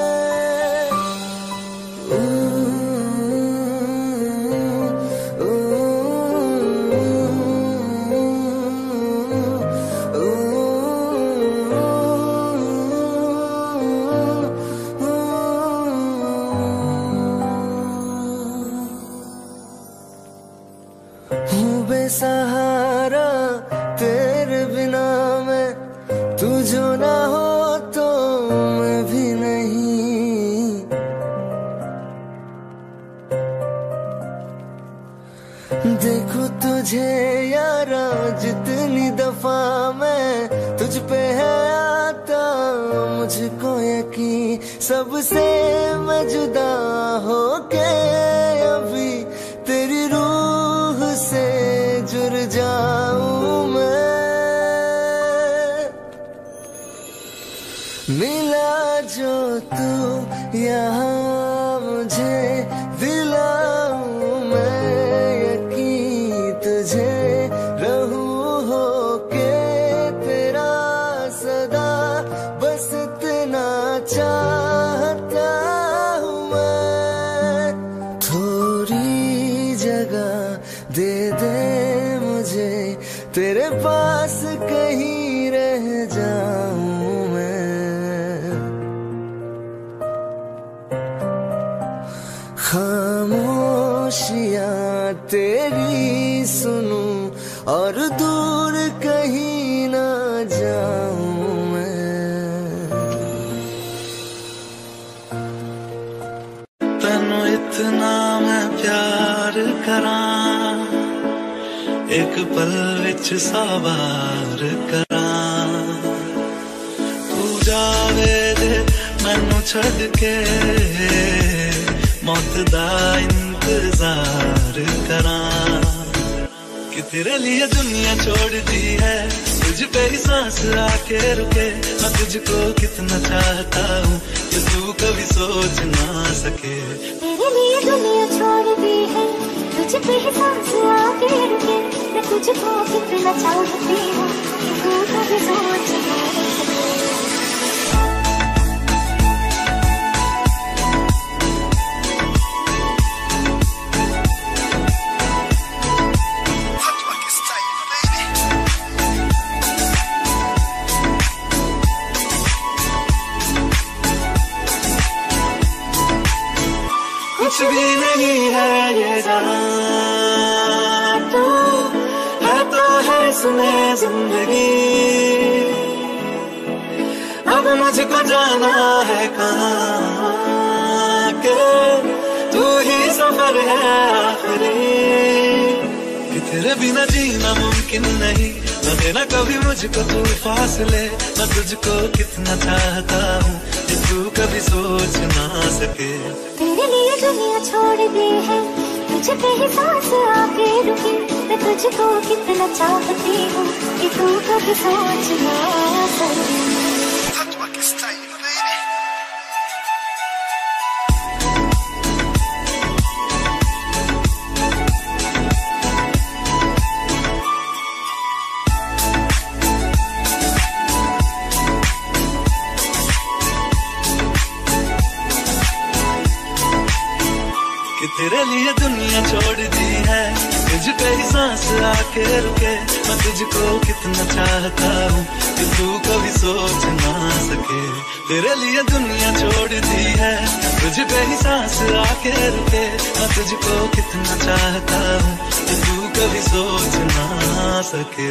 बेसहारा तेरे बिना मैं तू जो ना हो तो मैं भी नहीं देखो तुझे यारा जितनी दफा मैं तुझ पे है आता मुझको यकीन सबसे मैं जुदा होके अभी तेरी रूह से जुड़ जाऊं मैं मिला जो तू यहाँ मुझे दिलाऊं मैं यकीन तुझे रहूं होके तेरा सदा बस इतना चाहता हूँ मैं थोड़ी जगह दे दे मुझे तेरे पास कहीं रह जा करां, एक पल विच सवार करां। तू जावे दे मैनू छड़ के, मौत दा इंतजार करां। कि तेरे लिए दुनिया छोड़ दी है, तुझ पे ही सांस आके रुके। मैं तुझको कितना चाहता हूँ कि तू कभी सोच ना सके। तेरे लिए दुनिया छोड़ दी है, तुझ पे ही सांस आके रुके। मैं तुझको कितना चाहती हूँ कि तू कभी सोच ना सके। कुछ भी नहीं है ये जहां, तू है तो है सुने जिंदगी। अब मुझको जाना है कहाँ के, तू ही सफर है आखिरी। कि तेरे बिना जीना मुमकिन नहीं, न देना कभी मुझको तू फासले। मैं तुझको कितना चाहता हूँ कि तू कभी सोच ना सके। तेरे लिए दुनिया छोड़ दी है, तुझ पे ही सांस आके रुकी। मैं तुझको कितना चाहती हूँ कि तू कभी सोच ना सके। तेरे लिए दुनिया छोड़ दी है, तुझ पे ही सांस आके रुके। मैं तुझको कितना चाहता हूँ कि तू कभी सोच ना सके। तेरे लिए दुनिया छोड़ दी है, तुझ पे ही सांस आके रुके। मैं तुझको कितना चाहता हूँ कि तू कभी सोच ना सके।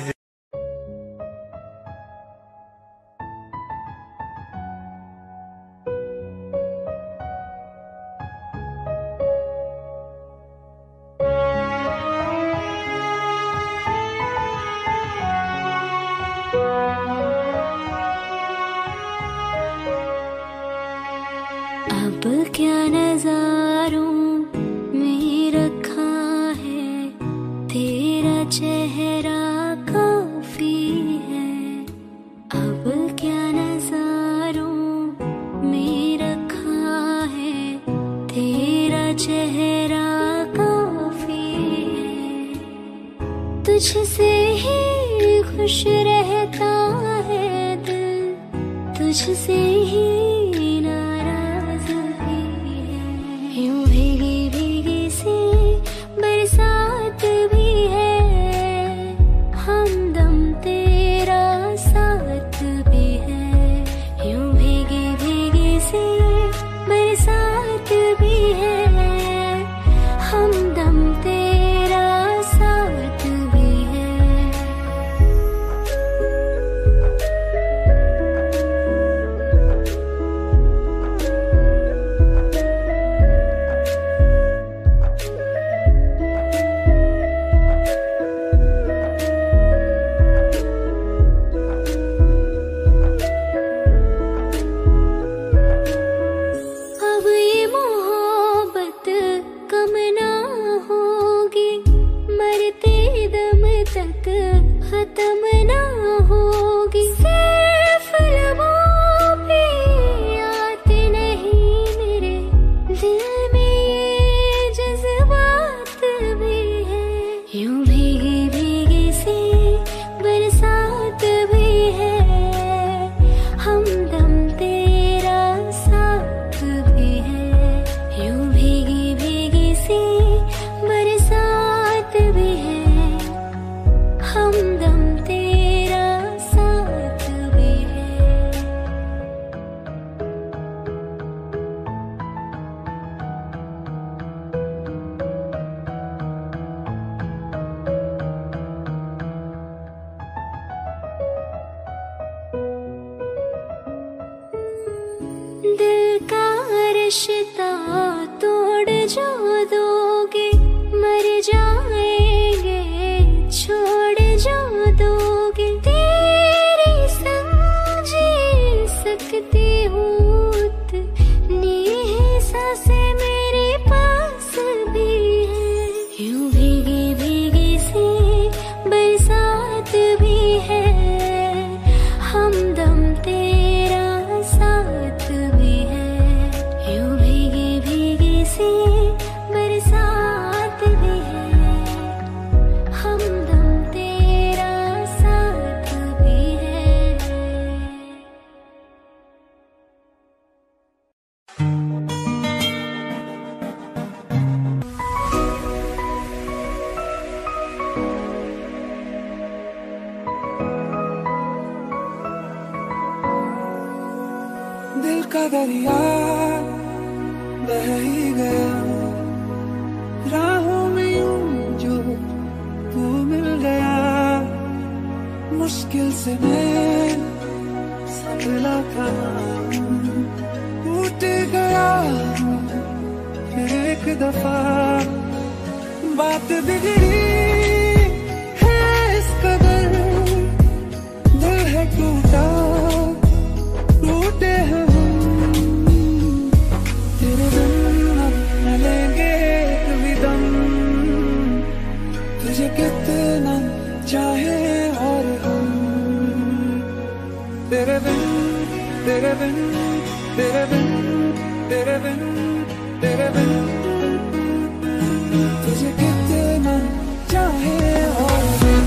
अब क्या नजारों में रखा है, तेरा चेहरा काफी है। अब क्या नजारों में रखा है, तेरा चेहरा काफी है। तुझसे ही खुश रहता है दिल, तुझसे ही यूं भीगी भीगी सी बरसात भी है, हमदम तेरा साथ भी है। यूं भीगी भीगी सी बरसात भी है, हमदम तेरा साथ भी है। खत्म ना होगी, सिर्फ लबों पे आते नहीं मेरे दिल में ये जज्बात भी है। यूं भीगी भीगी सी बरसात भी है, हमदम तेरा साथ भी है। यूं भीगी भीगी सी बरसात भी है, हमदम तेरा साथ भी है। दिल का रिश्ता तोड़ जो दोगे, मैं का दरिया बह ही गया राहों में यूं जो तू मिल गया। मुश्किल से मैं संभला था, टूट गया फिर एक दफा। बात बिगड़ी है इस कदर, दिल है टूटा, टूटे हैं हम। तेरे बिन अब न लेंगे कभी दम, तुझे कितना चाहे और हम। तेरे बिन तेरे बिन तेरे बिन तेरे बिन तेरे बिन तुझे कितना चाहे और हम।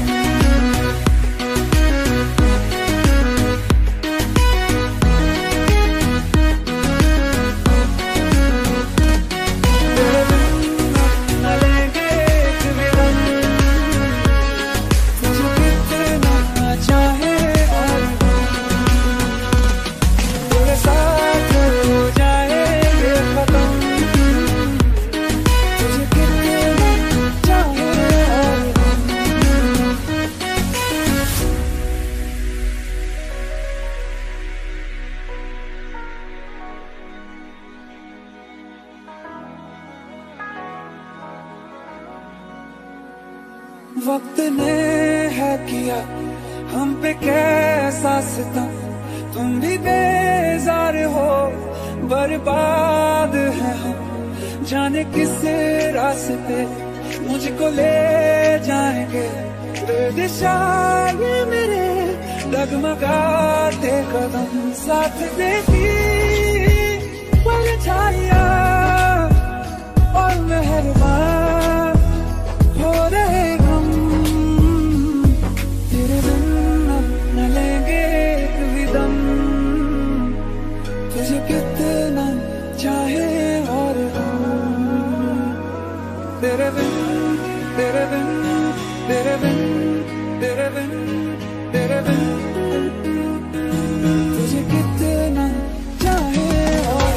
वक्त ने है किया हम पे कैसा सितम, तुम भी बेजार हो, बर्बाद है हम। जाने किस रास्ते मुझको ले जाएंगे, बेदिशा ये मेरे डगमगाते कदम। साथ देती परछाइयां और मेहरबान हो रहे हम। तेरे बिन अब न लेंगे कभी दम, तुझे कितना चाहे और हम। तेरे बिन तेरे बिन तेरे बिन तेरे बिन तेरे बिन तुझे कितना चाहे और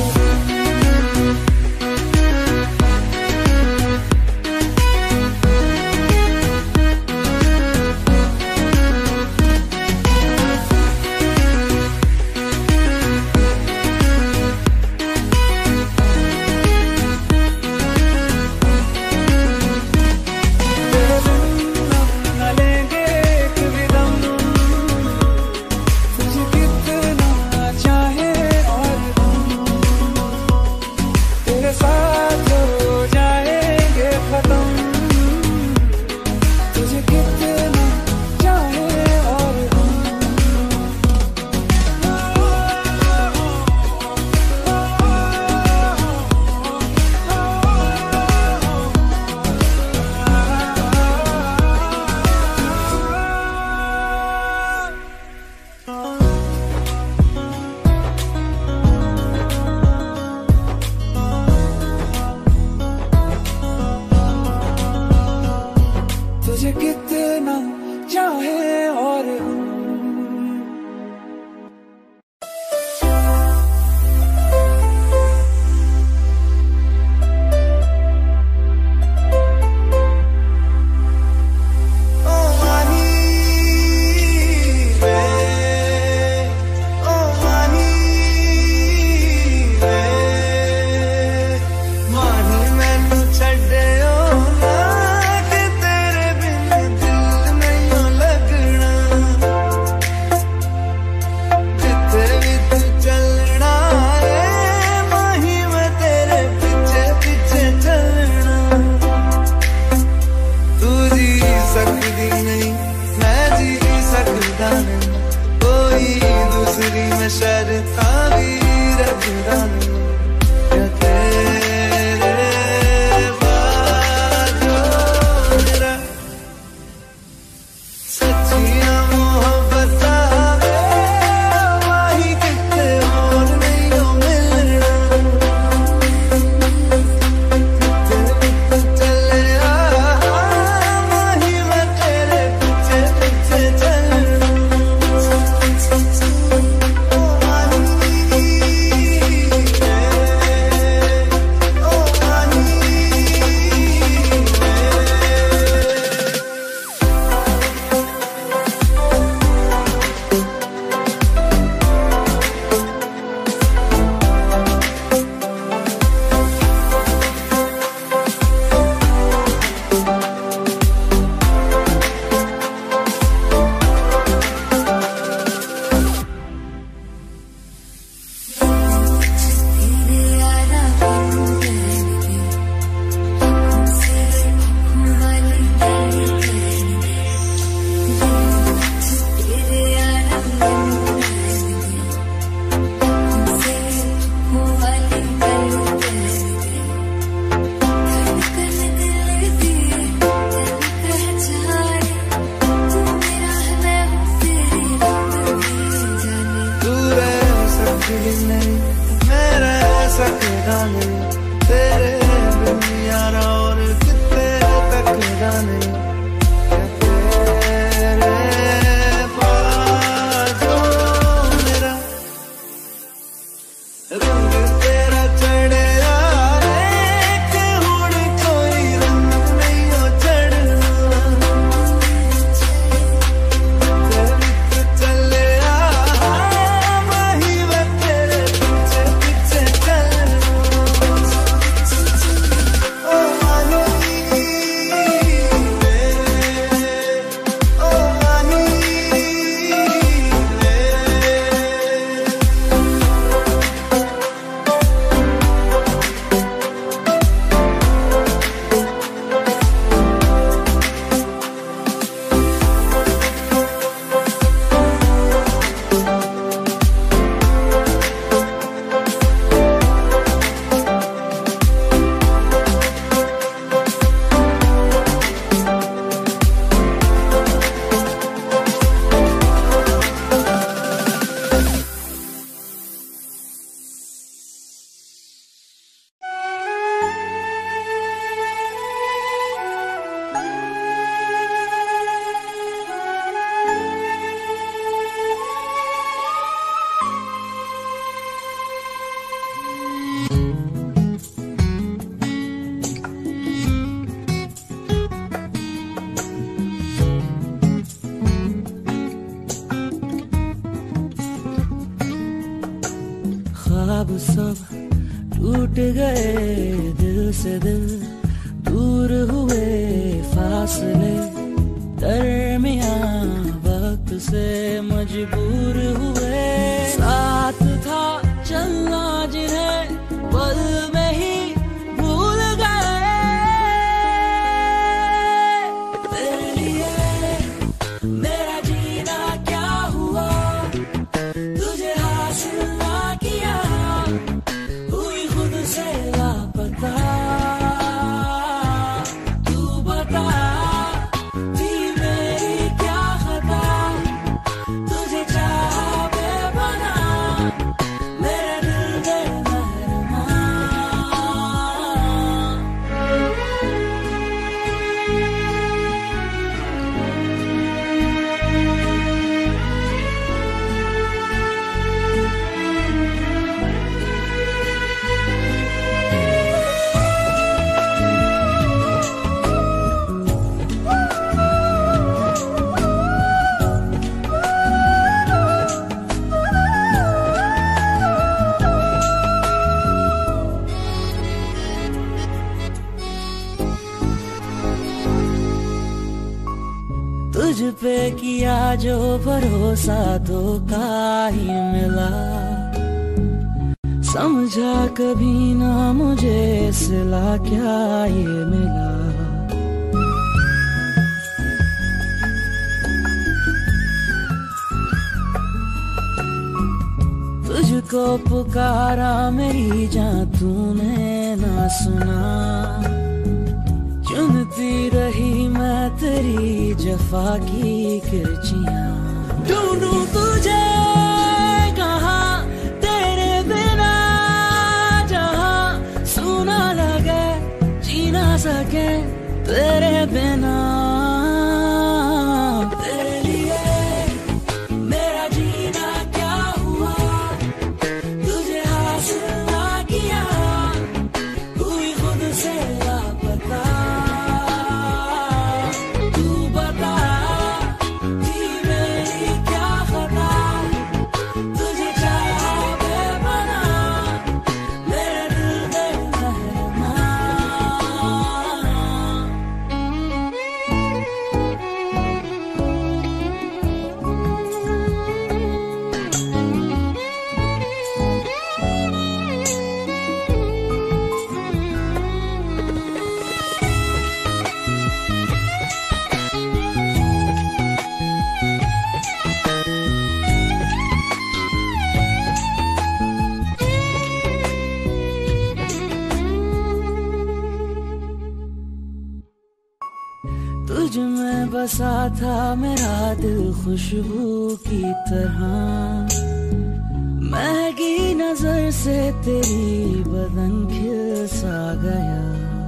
तुझे कितना चाहे और फीलिंग नहीं, मैं रह सकता नहीं तेरे बिन यारा, और कितने तक जाने तेरे बाजू मेरा रंग तेरा चढ़े ख्वाब सब टूट गए दिल से दिल, दूर हुए फासले दरमियां वक्त से मजबूर हुए, साथ था चलना जिन्हें पल में ही भूल गए, तेरे लिए मेरा जीना क्या हुआ, तुझे हासिल ना किया, हुई खुद से लापता, तू बता थी मेरी क्या खता, तुझे चाहा बेपना, मेरे दिल बेमहरमा। तुझ पे किया जो भरोसा धोखा ही मिला, समझा कभी ना मुझे सिला क्या ये मिला, तुझको पुकारा मेरी जान तूने ना सुना, चुनती रही मैं तेरी जफा की किरचियां, ढूंढूं तुझे कहाँ तेरे बिना, जहाँ सुना लगे जी ना सके तेरे बिना, तेरे लिए मेरा जीना क्या हुआ, तुझे हासिल ना किया, हुई खुद से लापता, तुझ में बसा था मेरा दिल खुशबू की तरह, महकी से तेरी बदन खिल सा गया।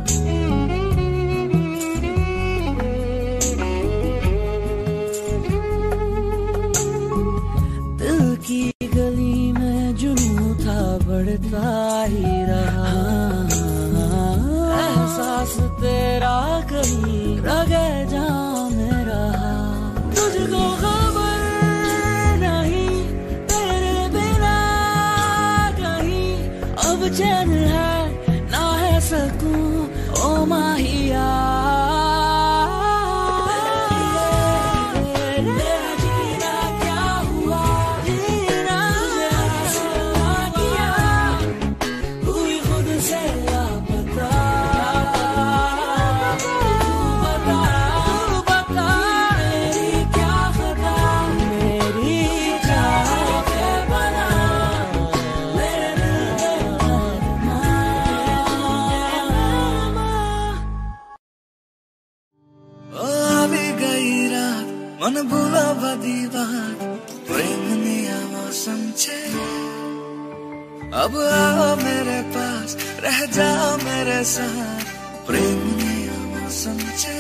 दिल की गली में जुनून था बढ़ता ही रहा। एहसास तेरा कहीं रगे जाम में रहा। तुझको खबर नहीं तेरे बिना कहीं अब चैन है ना है सकूं ओ माहिया। मन भूला बदी बात प्रेम निया मौसम छे। अब आओ मेरे पास रह जाओ मेरे साथ प्रेम निया मौसम छे।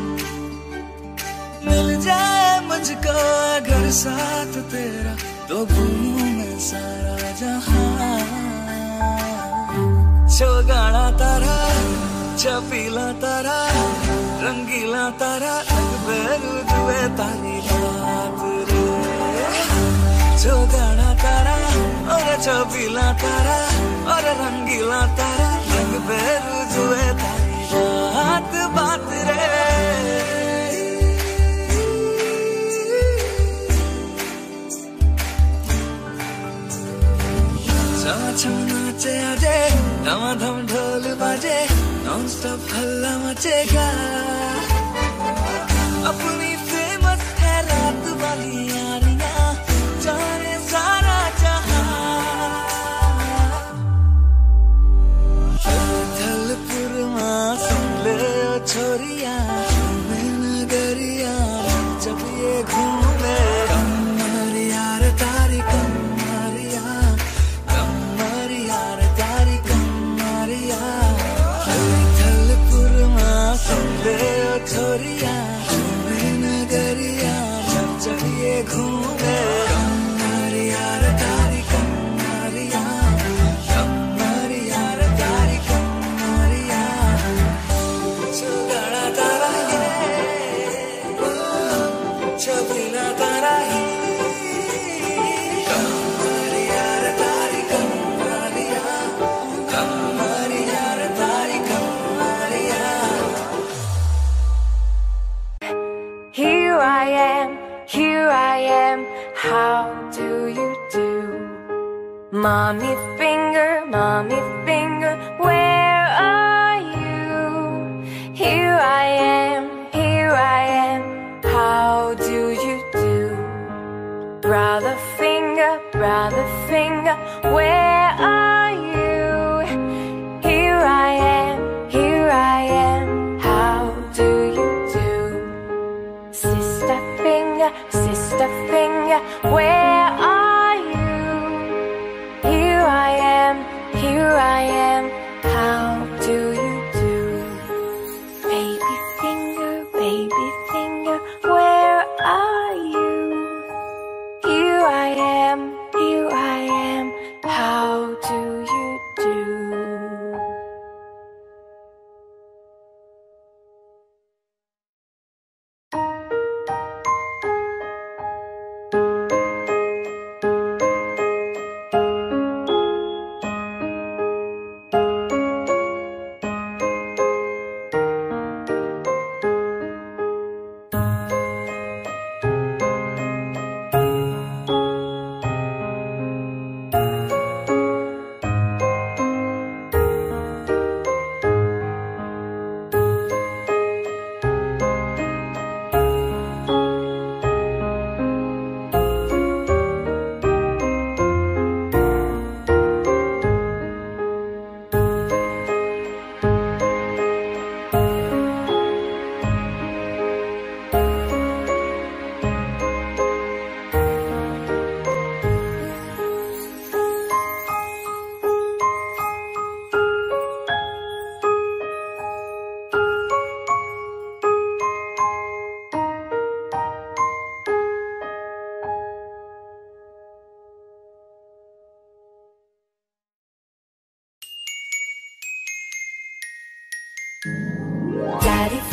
मिल जाए मुझको अगर साथ तेरा तो भूलूं मैं सारा जहां। चौगाना तारा छपीला तारा रंगीला तारा रुए तारी रात रे। चौगाना तारा और छपीला तारा और रंगीला तारा रंग रुए तारी रात बात रे। नाचे आजे धमाधम ढोल बाजे नॉन स्टॉप हल्ला मचेगा। अपनी फेमस है रात वाली यारियां जाने सारा जहां। थलपुरमा सुन ले ओ छोरिया मैं नगरिया जब ये घूमे। कमर यार तारी कमरिया कमर यार तारी कमरिया। थलपुरमा सुन ले ओ छोरिया चलिए घूमे। कमर यार तारी कमरिया कमर यार तारी कमरिया। चौगाना तारा ये छपीला तारा ही। कमर यार तारी कमरिया कमर यार तारी कमरिया। Here I am, how do you do? Mommy finger, where are you? Here I am, how do you do? Brother finger, where are you? Here I am, how do you do? Sister finger, where are you? Here I am, how do you do? Baby finger, where are you? Here I am, how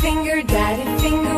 finger, daddy finger.